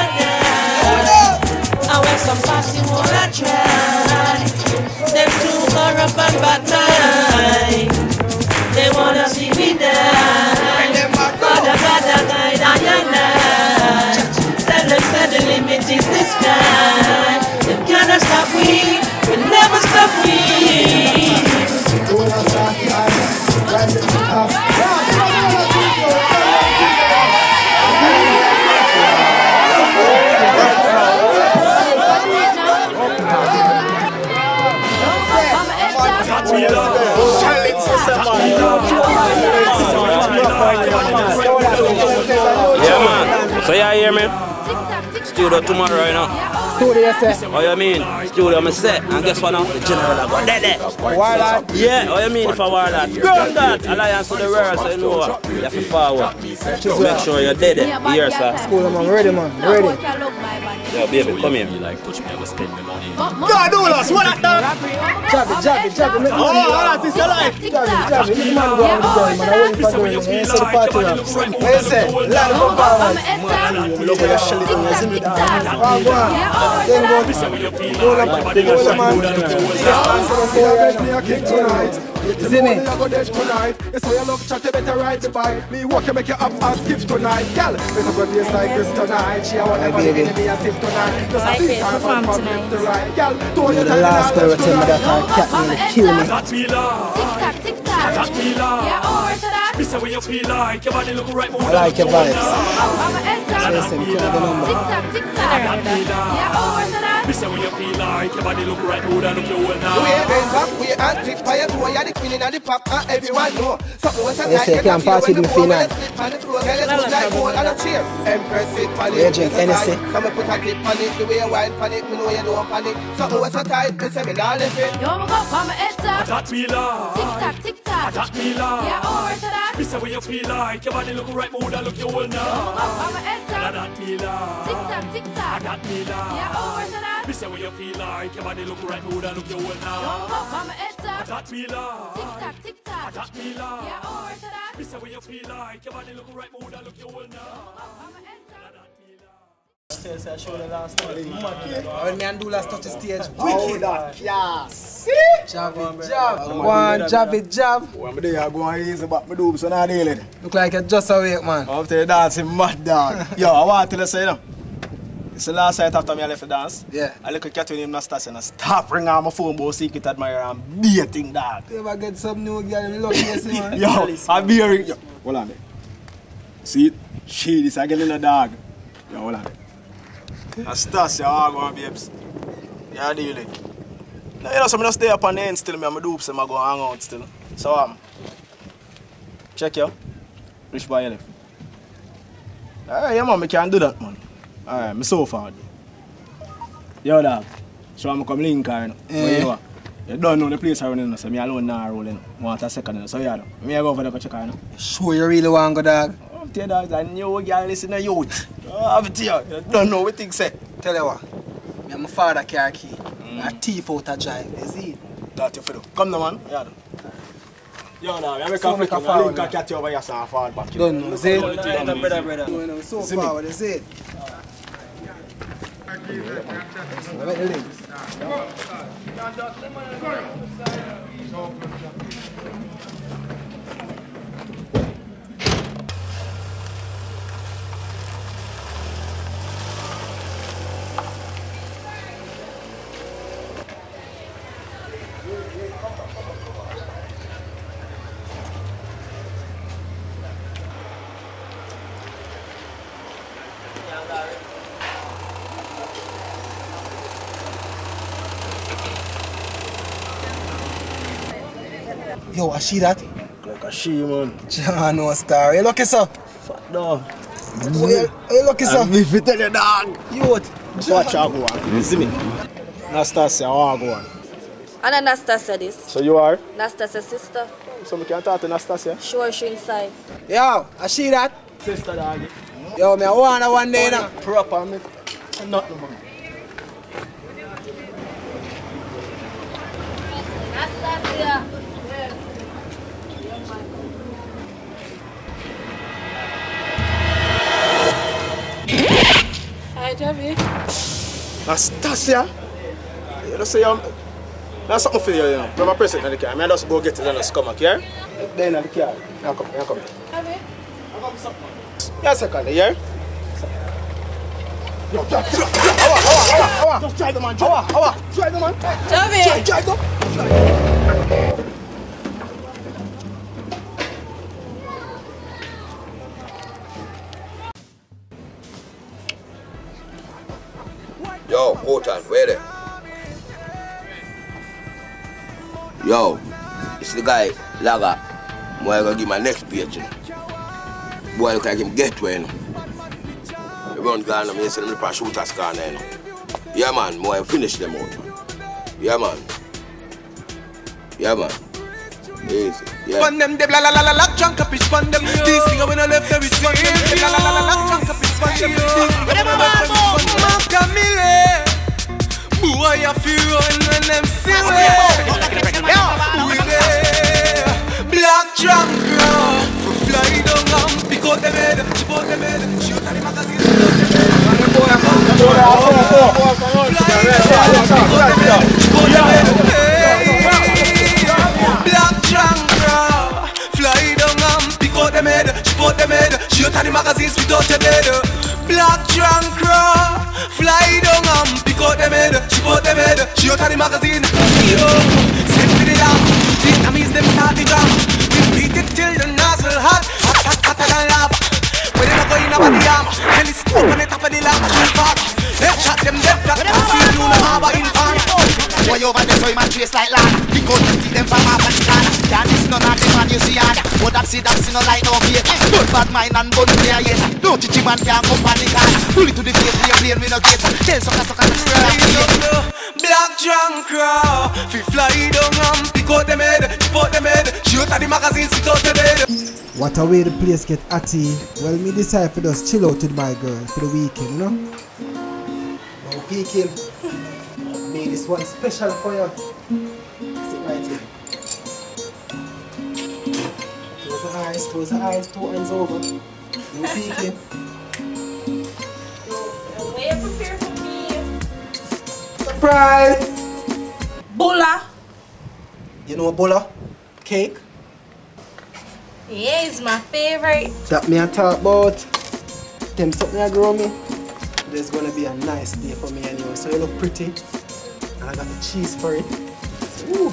I wear some passing more I try. Them too corrupt and bad mind. They wanna see me die. Father God, I'm dying, tell them that the limit is the sky. Them cannot stop me, will never stop me. Yeah, man. So you hear me? Studio tomorrow, you know. Studio, yes, sir. What you mean? Studio, I'm set. And guess what now? The general I got dead. Warlord? Yeah, what you mean for Warlord? Ground that. Alliance to the world, so you know what? You have to forward. Make sure you're dead. Here, sir. School, man. Ready, man. Ready. Yeah, baby, come here. Like, touch me, I will spend my money. God, do us. What that done? Jab it. Oh, that is your life. Jab it. Man, go on the game, man. I wait for doing it. It's the party rap. What you say? Land of power. Look at your shit. Go on. Then go see me? It's how you love chat, you better ride the bike. Me walk you make you up and skip tonight. Girl, we go go this like this tonight. She whatever the enemy a sip tonight. Just a big time from left to right. Girl, do your time last girl will tell me that I can't really kill me. That me love. That me love. Yeah, over to that. Listen when you feel like your body look right more. I like your vibes. That Listen, kill the number. me love. Yeah, over to that. Listen when you feel like your body look right more than look your old now. We bend back, we and click fire. You're the queen of the pop, and everyone know. Something was a yes, you can't party with me now. You drink anything. Some put a clip on it, the way you wine on it, me know you don't panic. Something was a tight, me say me not lift it. That me love. Tick tock, I got me like. Yeah, over to that. This is what you feel like. Your body look right, mood, I look your old now. I'm a head I got me like. Tick tock, tick tock. I got me like. Yeah, over to that. This is what you feel like. Your body look right, mood, I look your old now. I'm a head I got me like. Tick tock, tick tock. I got me like. Yeah, over to that. This is what you feel like. Your body look right, mood, I look your old now. I showed the last time. When me and Douglas touch the stage, Oh, wicked. that, yeah. See? Jab it, jab. Go on, jab it, jab. When I'm there, I go on easy, but my doobs are not dealing. Look like you're just awake, man. I'm telling you, dancing mad dog. Yo, I want to tell you say, you know, it's the last night after me I left the dance. Yeah. I look at Catherine named Nastasia and I stop ringing on my phone about secret admirer and dating dog. You ever get some new girl in love, you see, man? Yo, I'm bearing. Yo, hold on there. See it? She this again in the dog. Yo, hold on there. Nastasia, I go on, babes. Yeah, dealing. Now, you know, so I'm going to stay up on the end still. I'm going to do some, I'm going to hang out still. So, check you. Which boy you left? Yeah, man, I can't do that, man. Alright, I'm so far. Yo, dog. So I'm come link her, you know. Where you are? You don't know the place around, you know, so me alone now rolling. Want a second, you know. So, yeah, me go over there to check her, you know. Sure you really want to go, dog? I'm telling you, dog, I new girl listen to youth. Have it here. You don't know what things say. Tell you what. Me and my father car key. A thief out a drive, you see? That you for do. Come now, man. Yeah. Yo, now, I make So a make a flick. I foul, link a man. cat over here, so I fall back. Don't know, see? Brother. So See me? forward, you see? Let the links. Yo, I see that? Like a she, man. John, no star. You lucky, sir? Fuck dog. You lucky, sir? And if you tell you, dog. Youth. Watch her go on. You see me? Nastasia, I want to go on. And Anastasia this. So you are? Nastasia's sister. So we can talk to Nastasia? Sure, she inside. Yo, I see that? Sister, dog. Yo, me I want one day now. Proper, me. Nothing, man. Nastasia. Hi, Javi. Nastasia? You know, say, that's something for you, you know. I'm a person in the car. I just go get it and just come, okay? Then in the car. Now come, now come. Javi. Yeah, second, yeah? Yo, just try the man, try the man. Javi. Try the. Yo, Potan, where there? Yo, it's the guy, Laga. Boy, I gonna give my next page, you know. Boy, look like him get where, you know. Everyone gone, I'm here, send them to shooters corner, you know. Yeah, man, boy, finish them out, man. Yeah, man. Yeah, man. Easy. Yeah. Spun them, they blah la la la la, drunk up, spun them. These niggas when I left there, we spun them. Blah la la la la, drunk up, spun them. These niggas when I left there, we spun them. Camille, boy, I feel run when them see me. We there, black drunk girl, fly down and pick out them head, chip out them head, shoot at the magazine. Fly down and pick out them head. Black drunk girl, fly down and pick out them head, chip out them head, shoot at the magazine, spit out your bed. Black drunk girl, fly down and pick out them head, chip out them head, shoot at the magazine. Yo, send for the lamp, Vietnamese them start the jam. We beat it till the nozzle hot, hotter than lava. When they go in about the arm, telescope on the top of the lamp, shoot back. Let's shot them dead, that see you no harbor in farm. Boy over there so you might trace like lana. Because you see them from half of the corner. Can't listen to nothing man you see harder. But that's no like no beer. Don't bad mind and bun there yet. No chichi man can't come on the corner. Pull it to the face, play with no gate. Tell sucker black drunk crowd, fi fly down and pick out them head, chip out them head. Shoot at the magazine, sit out today. What a way the place get atty. Well, me decide to just chill out with my girl for the weekend, you know? Now, Pekin, made this one special for you. Sit right here. Close the eyes, 2 hands over. You Pekin. Way prepared for me. Surprise! Bulla. You know bulla? Cake? Yeah, it's my favorite. That me I talk about. Them something I grow me. There's gonna be a nice day for me anyway. So you look pretty. And I got the cheese for it. Ooh.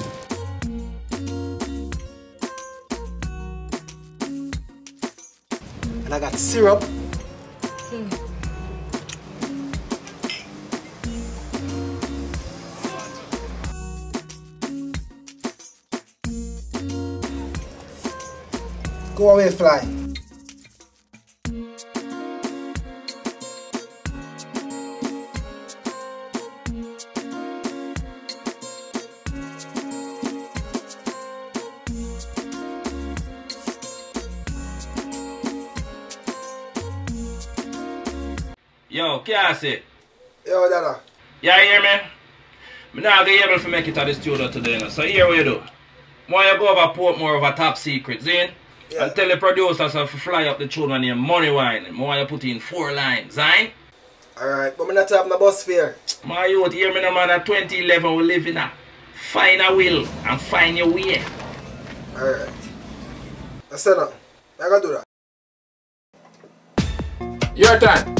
And I got syrup. Go away, fly. Yo, Cassie. Yo, Dada. Yeah, hear me? I'm not going to be able to make it to the studio today, no. So here we do. Why you go over Portmore over Top Secret, Zane? Yeah. And tell the producers to fly up the tune on your Money Wine. Why you put in 4 lines, Zane? Alright, but I'm not having a bus fare. My youth, hear me no man, at 2011 we live in a find a will and find your way. Alright. I said that. I gotta do that. Your time.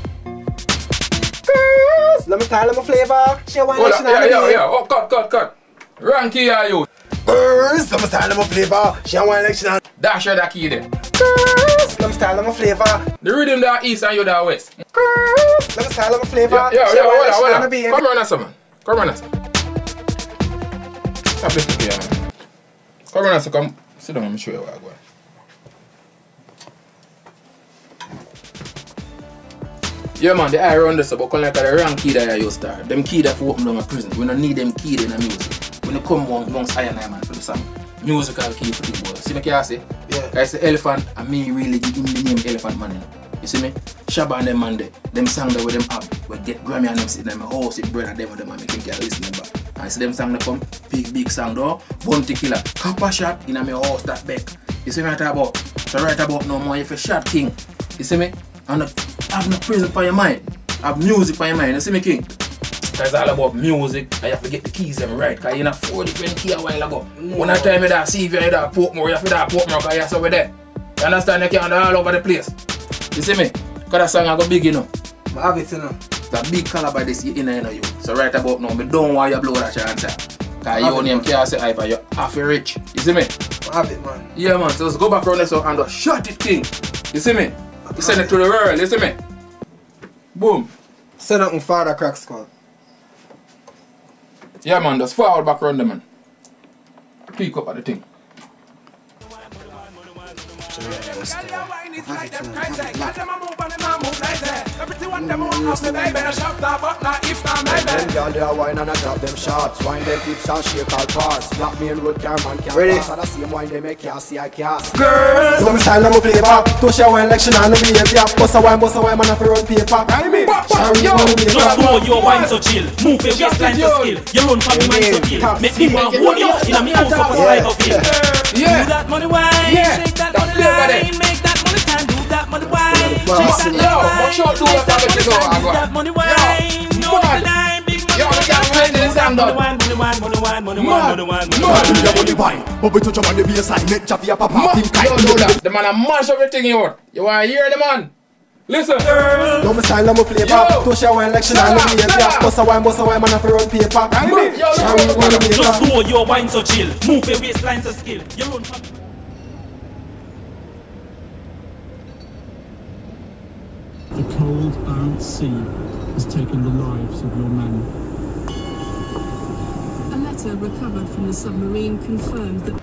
Let me tell them a flavor. She want to yeah. Oh, cut. Ranky are you? First, let me tell them a flavor. She want election. Dash your that key then. First, let me tell them a flavor. The rhythm that east and you that west. First, let me tell them a flavor. Yeah, come run us, man. Come run us. Stop listening to you, man. Come run us, come. Sit down, let me show you where I go. Yeah man, the iron this but like the wrong key that I use start. Them key that for open down a prison. We don't need them key in the music. When you come amongst I and I man for the song. Musical key for the boy. See me can say? Yeah. I say Elephant and me really give him the name Elephant Man. You see me? Shabba and them man there. Them song that with them up. We get Grammy and them sit in my house with bread and them and them and me think I listen them back. And I see them song that come, big song though. Bounty Killer. Copper shot in my house that back. You see me right about? So right about no more if a shot king. You see me? And have no prison for your mind. Have music for your mind. You see me, King? It's all about music. And you have to get the keys them right. Because you have 4 different keys a while ago. One time you have CV, you have Portmore, you have to have Portmore because you have somewhere there. You understand? You can't all over the place. You see me? Because that song I go big, you know. I have it, you know. That big caliber this you in you. So right about now, I don't want you to blow that chance. Because your name can't say hyper, you're half rich. You see me? I have it, man. Yeah, man. So let's go back around this and just shut it, King. You see me? You send it to the world, you see me? Boom. Send out my father crack squad. Yeah man, just forward back around them man. Pick up at the thing. Them off the baby, the shop top up, not if not maybe. Them girl they a wine and a drop them shots. Wine them hips and shake all parts. Black me and road car man can't pass. And the same wine they make can't see I can't. Girls, no me style, no me flavor. Touch your wine like she nah no behavior. Bust a wine, man have to run paper. Just know your wine so chill. Move your waistline so skill. You run for me mind so kill. Make me want hold you in a me house up a slide of feel. Do that money wine, shake that money line, make that money time, do that money wine. Shake that money wine, no line, big money wine. But touch on the baseline, make Jaffy a papa think I don't do that. The man a mash everything here. You wanna hear the man? Listen. No me style, no me flavor. Touch your wine like she nah no behavior. Bust a wine, man have to run paper. Just know your wine so chill. Move your waistline so skill. You run. The cold, barren sea has taken the lives of your men. A letter recovered from the submarine confirmed that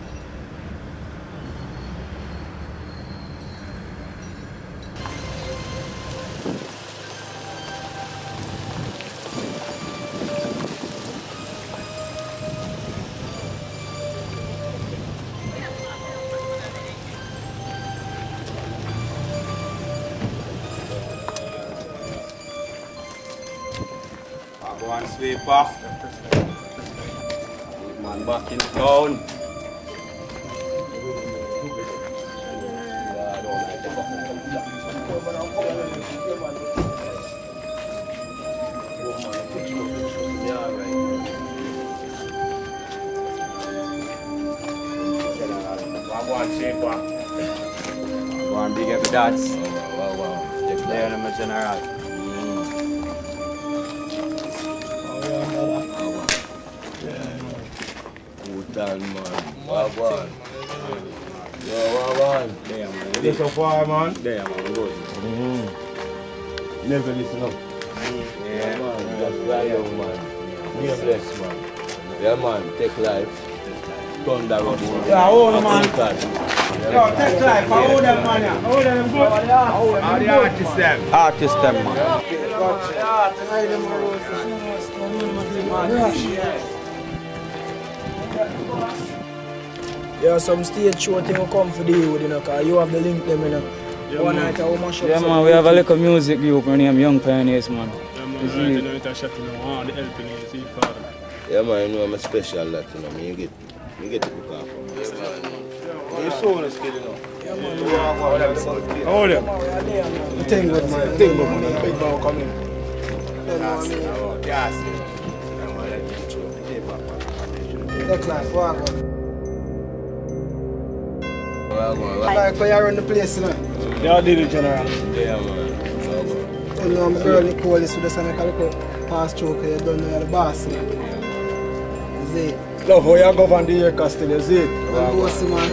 One sweeper. Man back in town. One sweeper. One big evidence. There I'm a general. Good man. Wagwan. Yo, Wagwan. There man. This so far, man. There man. Good. Never listen up. Yeah, man. Just fly young man. Be blessed, man. Yeah, man. Take life. Thunder road. Yeah, hold on, man. Yo, take life. Hold them, man. Hold them good. How the artists them? Artists them, man. Yeah, some stage show thing will come for you, you know, because you have the link them, you know. One night I will mash up. Yeah, man, we have a little music group named Young Pioneers, man. Yeah, man, right, you know, it's a shot, you know, all the helping is see, father. Yeah, man, you know I'm a special that, you know, me you get the book off. Yeah, man. You're so on a skill, you know. Yeah, man. Hold them. The thing good, man. The thing good, man. Big ball coming. Yes. Next life, Wagwan. Like when you run the place, you know. Yeah, I did it, General. Yeah, man. You know, I'm girl Nicole is with the same kind of pass through, because you don't know you're the boss, you know. You see it? Love how you govern the year castle, you see it? I'm bossy, man.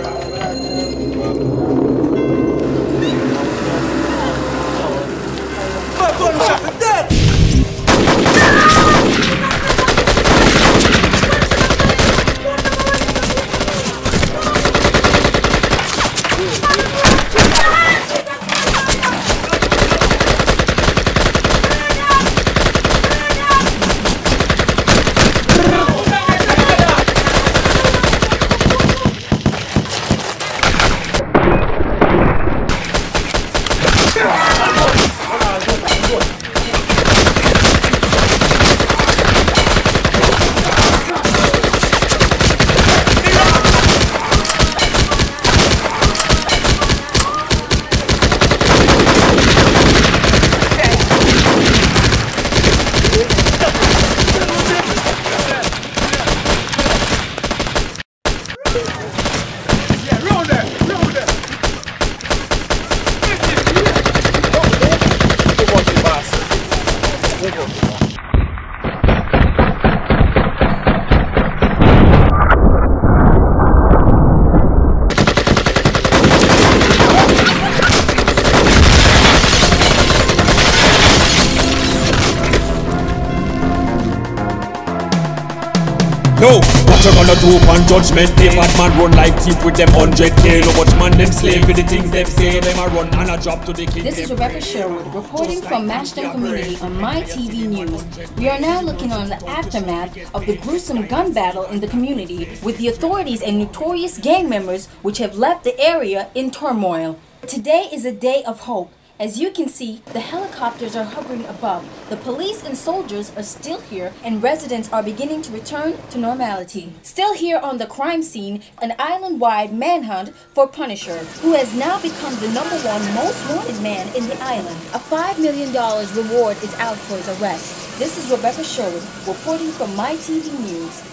Yo, what you gonna do on judgment day? Bad man run like thief with them 100K. No much man them slave with the things them say. Them a run and a drop to the king. This is Rebecca Sherwood reporting from Mashton Community on MyTV News. We are now looking on the aftermath of the gruesome gun battle in the community with the authorities and notorious gang members which have left the area in turmoil. Today is a day of hope. As you can see, the helicopters are hovering above. The police and soldiers are still here, and residents are beginning to return to normality. Still here on the crime scene, an island-wide manhunt for Punisher, who has now become the #1 most wanted man in the island. A $5 million reward is out for his arrest. This is Rebecca Sherwood reporting from MyTV News.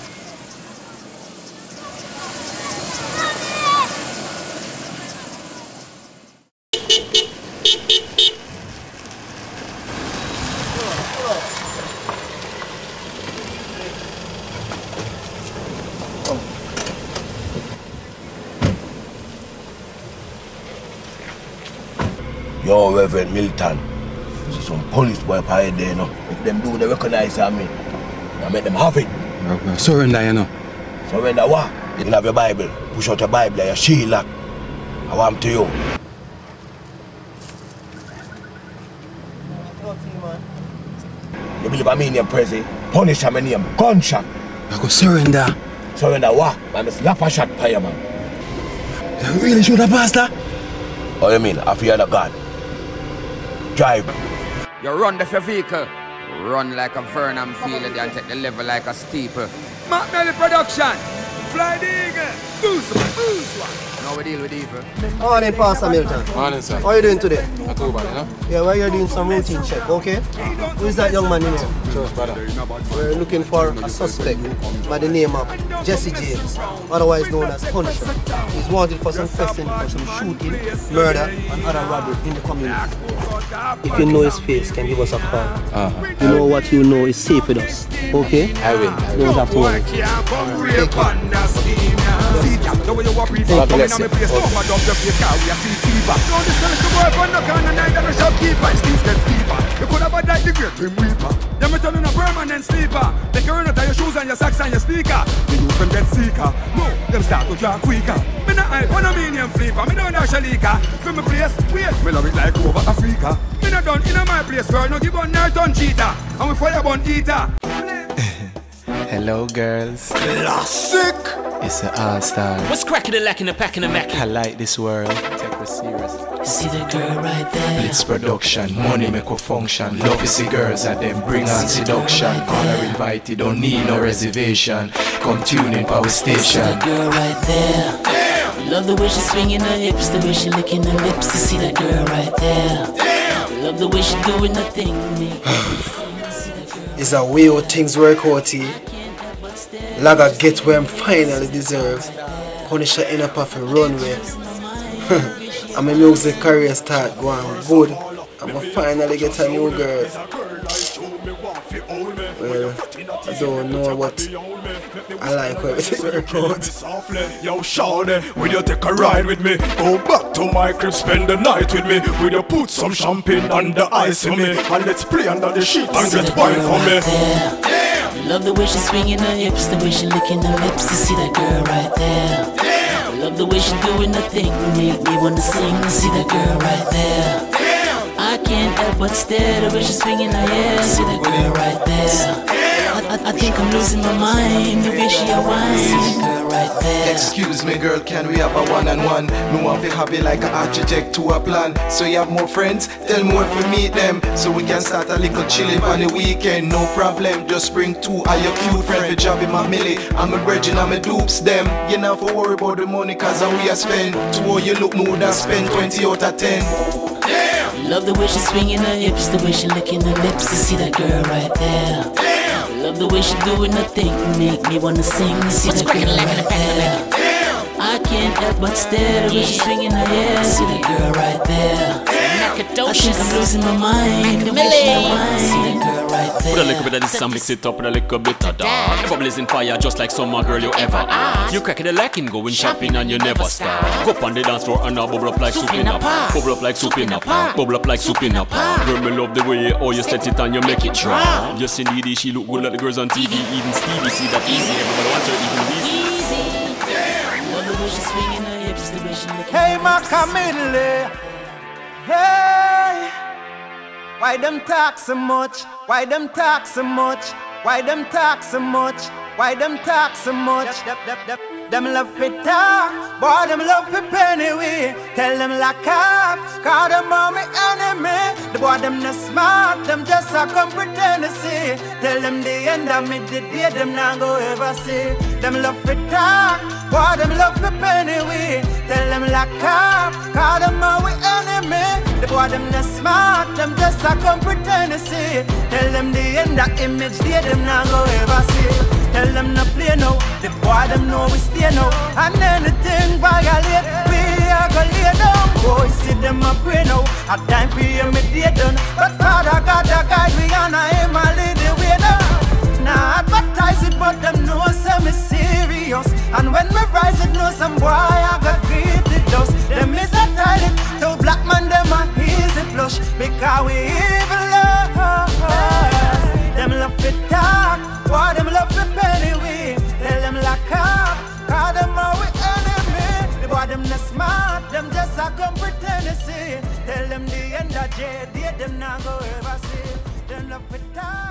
Yo, Reverend Milton. See some police boy parade there, you know. If them do, they recognize me. I make them have it. Surrender, you know. Surrender what? You can have your Bible. Push out your Bible and your shield lock. I want to you. You believe I mean your prezi? Punish my name, gunshot. I go surrender. Surrender what? Man, slap a shot by you, man. You really shoot a pastor? Oh, you mean, I fear the God? Drive. You run the vehicle. Run like a Vernon field and take the level like a steeple. Mac Melly Production. Fly the eagle. Boost one. Now we deal with evil. Morning, Pastor Milton. Morning, sir. How are you doing today? Not too bad, you know? Yeah, well, you're doing some routine check, okay? Who is that young man in here? Church brother. We're looking for a suspect by the name of Jesse James, otherwise known as Punisher. He's wanted for some felony for some shooting, murder, and other robbery in the community. If you know his face, can give us a call. You know what you know is safe with us, okay? I will. You don't have to worry. God bless you. You could have died the great Grim Reaper. Them returning a permanent sleeper. They can run out of your shoes and your socks and your sneaker. The youth them get seeker. No, them start to draw quicker. Me not hype on a medium flipper. Me don't know Shalika. From my place, wait, me love it like over Africa. Me not done in my place, girl. No give on Narton cheetah. And we fire bun eater. Hello, girls. Classic. It's an all-star. What's cracking the lack in the pack in the Mac? I like this world. Take it serious. See that girl right there? Blitz production, money make a function. Love is the girls and them bring on seduction. Call her invited, don't need no reservation. Come tune in power station. See that girl right there? Damn. Love the way she swinging her hips, the way she licking her lips. To see that girl right there? Damn. Love the way she doing the thing. It's a way how things work out here. Laga get where I'm finally deserve. Punisher end up off a runway. And my music career start going good. I'ma finally get a new girl. Well, I don't know what I like how everything work out. Yo, Shawty, will you take a ride with me? Go back to my crib, spend the night with me. Will you put some champagne under ice for me? And let's play under the sheet and get wine for me. Love the way she swinging her hips, the way she licking her lips. To see that girl right there? Damn. Love the way she doing the thing, make me wanna sing. To see that girl right there? Damn. I can't help but stare, the way she swinging her hair. See that girl right there? I think I'm losing my mind, the way she a whine. See that girl right there? Excuse me, girl, can we have a one-on-one? Me want to have you like an architect to a plan. So you have more friends? Tell me where to meet them, so we can start a little chilling on the weekend. No problem, just bring two of your cute friends for job in my millie. I'm a virgin, I'm a dupes them. You not have to worry about the money, cause how we a spend. To how you look, me would have spend 20 out of 10. Damn. Love the way she swinging her hips, the way she licking her lips. To see that girl right there? Damn. Love the way she doing her thing, make me wanna sing. To see that girl right there? Damn. I can't help but stare, the way she swinging her hair. See that girl right there? I think I'm losing my mind, the way she a whine. See that girl right there? Put a little bit of this and mix it up with a little bit of that. The bubble is in fire just like summer girl you ever had. You cracking the lacking, going shopping and you never stop. Go up on the dance floor and now bubble up like soup in a pot. Bubble up like soup in a pot. Bubble up like soup in a pot. Girl, me love the way how you set it and you make it drop. Yes indeed, she look good like the girls on TV. Even Stevie see that easy. Everybody wants her even easy. Love the way she swinging her hips, the way she looking. Hey, Makamidle. Hey, why them talk so much? Why them talk so much? Why them talk so much? Why them talk so much? Them love for talk, boy them love for penny way. Tell them lock up, call them on me enemy. The boy them not smart, them just a come pretend to see. Tell them the end of me the day them not go ever see. Them love for talk, boy them love for penny way. Tell them lock up, call them on we enemy. The boy them not smart, them just a come pretend to see. Tell them the end of image day them not go ever see. Tell them no play now, the boy them know we stay now. And anything violate, we are gonna lay down. Boy, see them a pray now, a time for you me day done. But Father God a guide me and I am a lead the way now. Nah, advertise it but them know some me serious. And when me rise it know some boy I got great the dust. Them is a toilet, to black man them a easy flush. Because we evil love. Them love to talk, boy them love to penny way. Tell them lock up, call them our enemy. The boy them not smart, them just a come pretend to see. Tell them the end of day, them not go ever see. Them love to talk.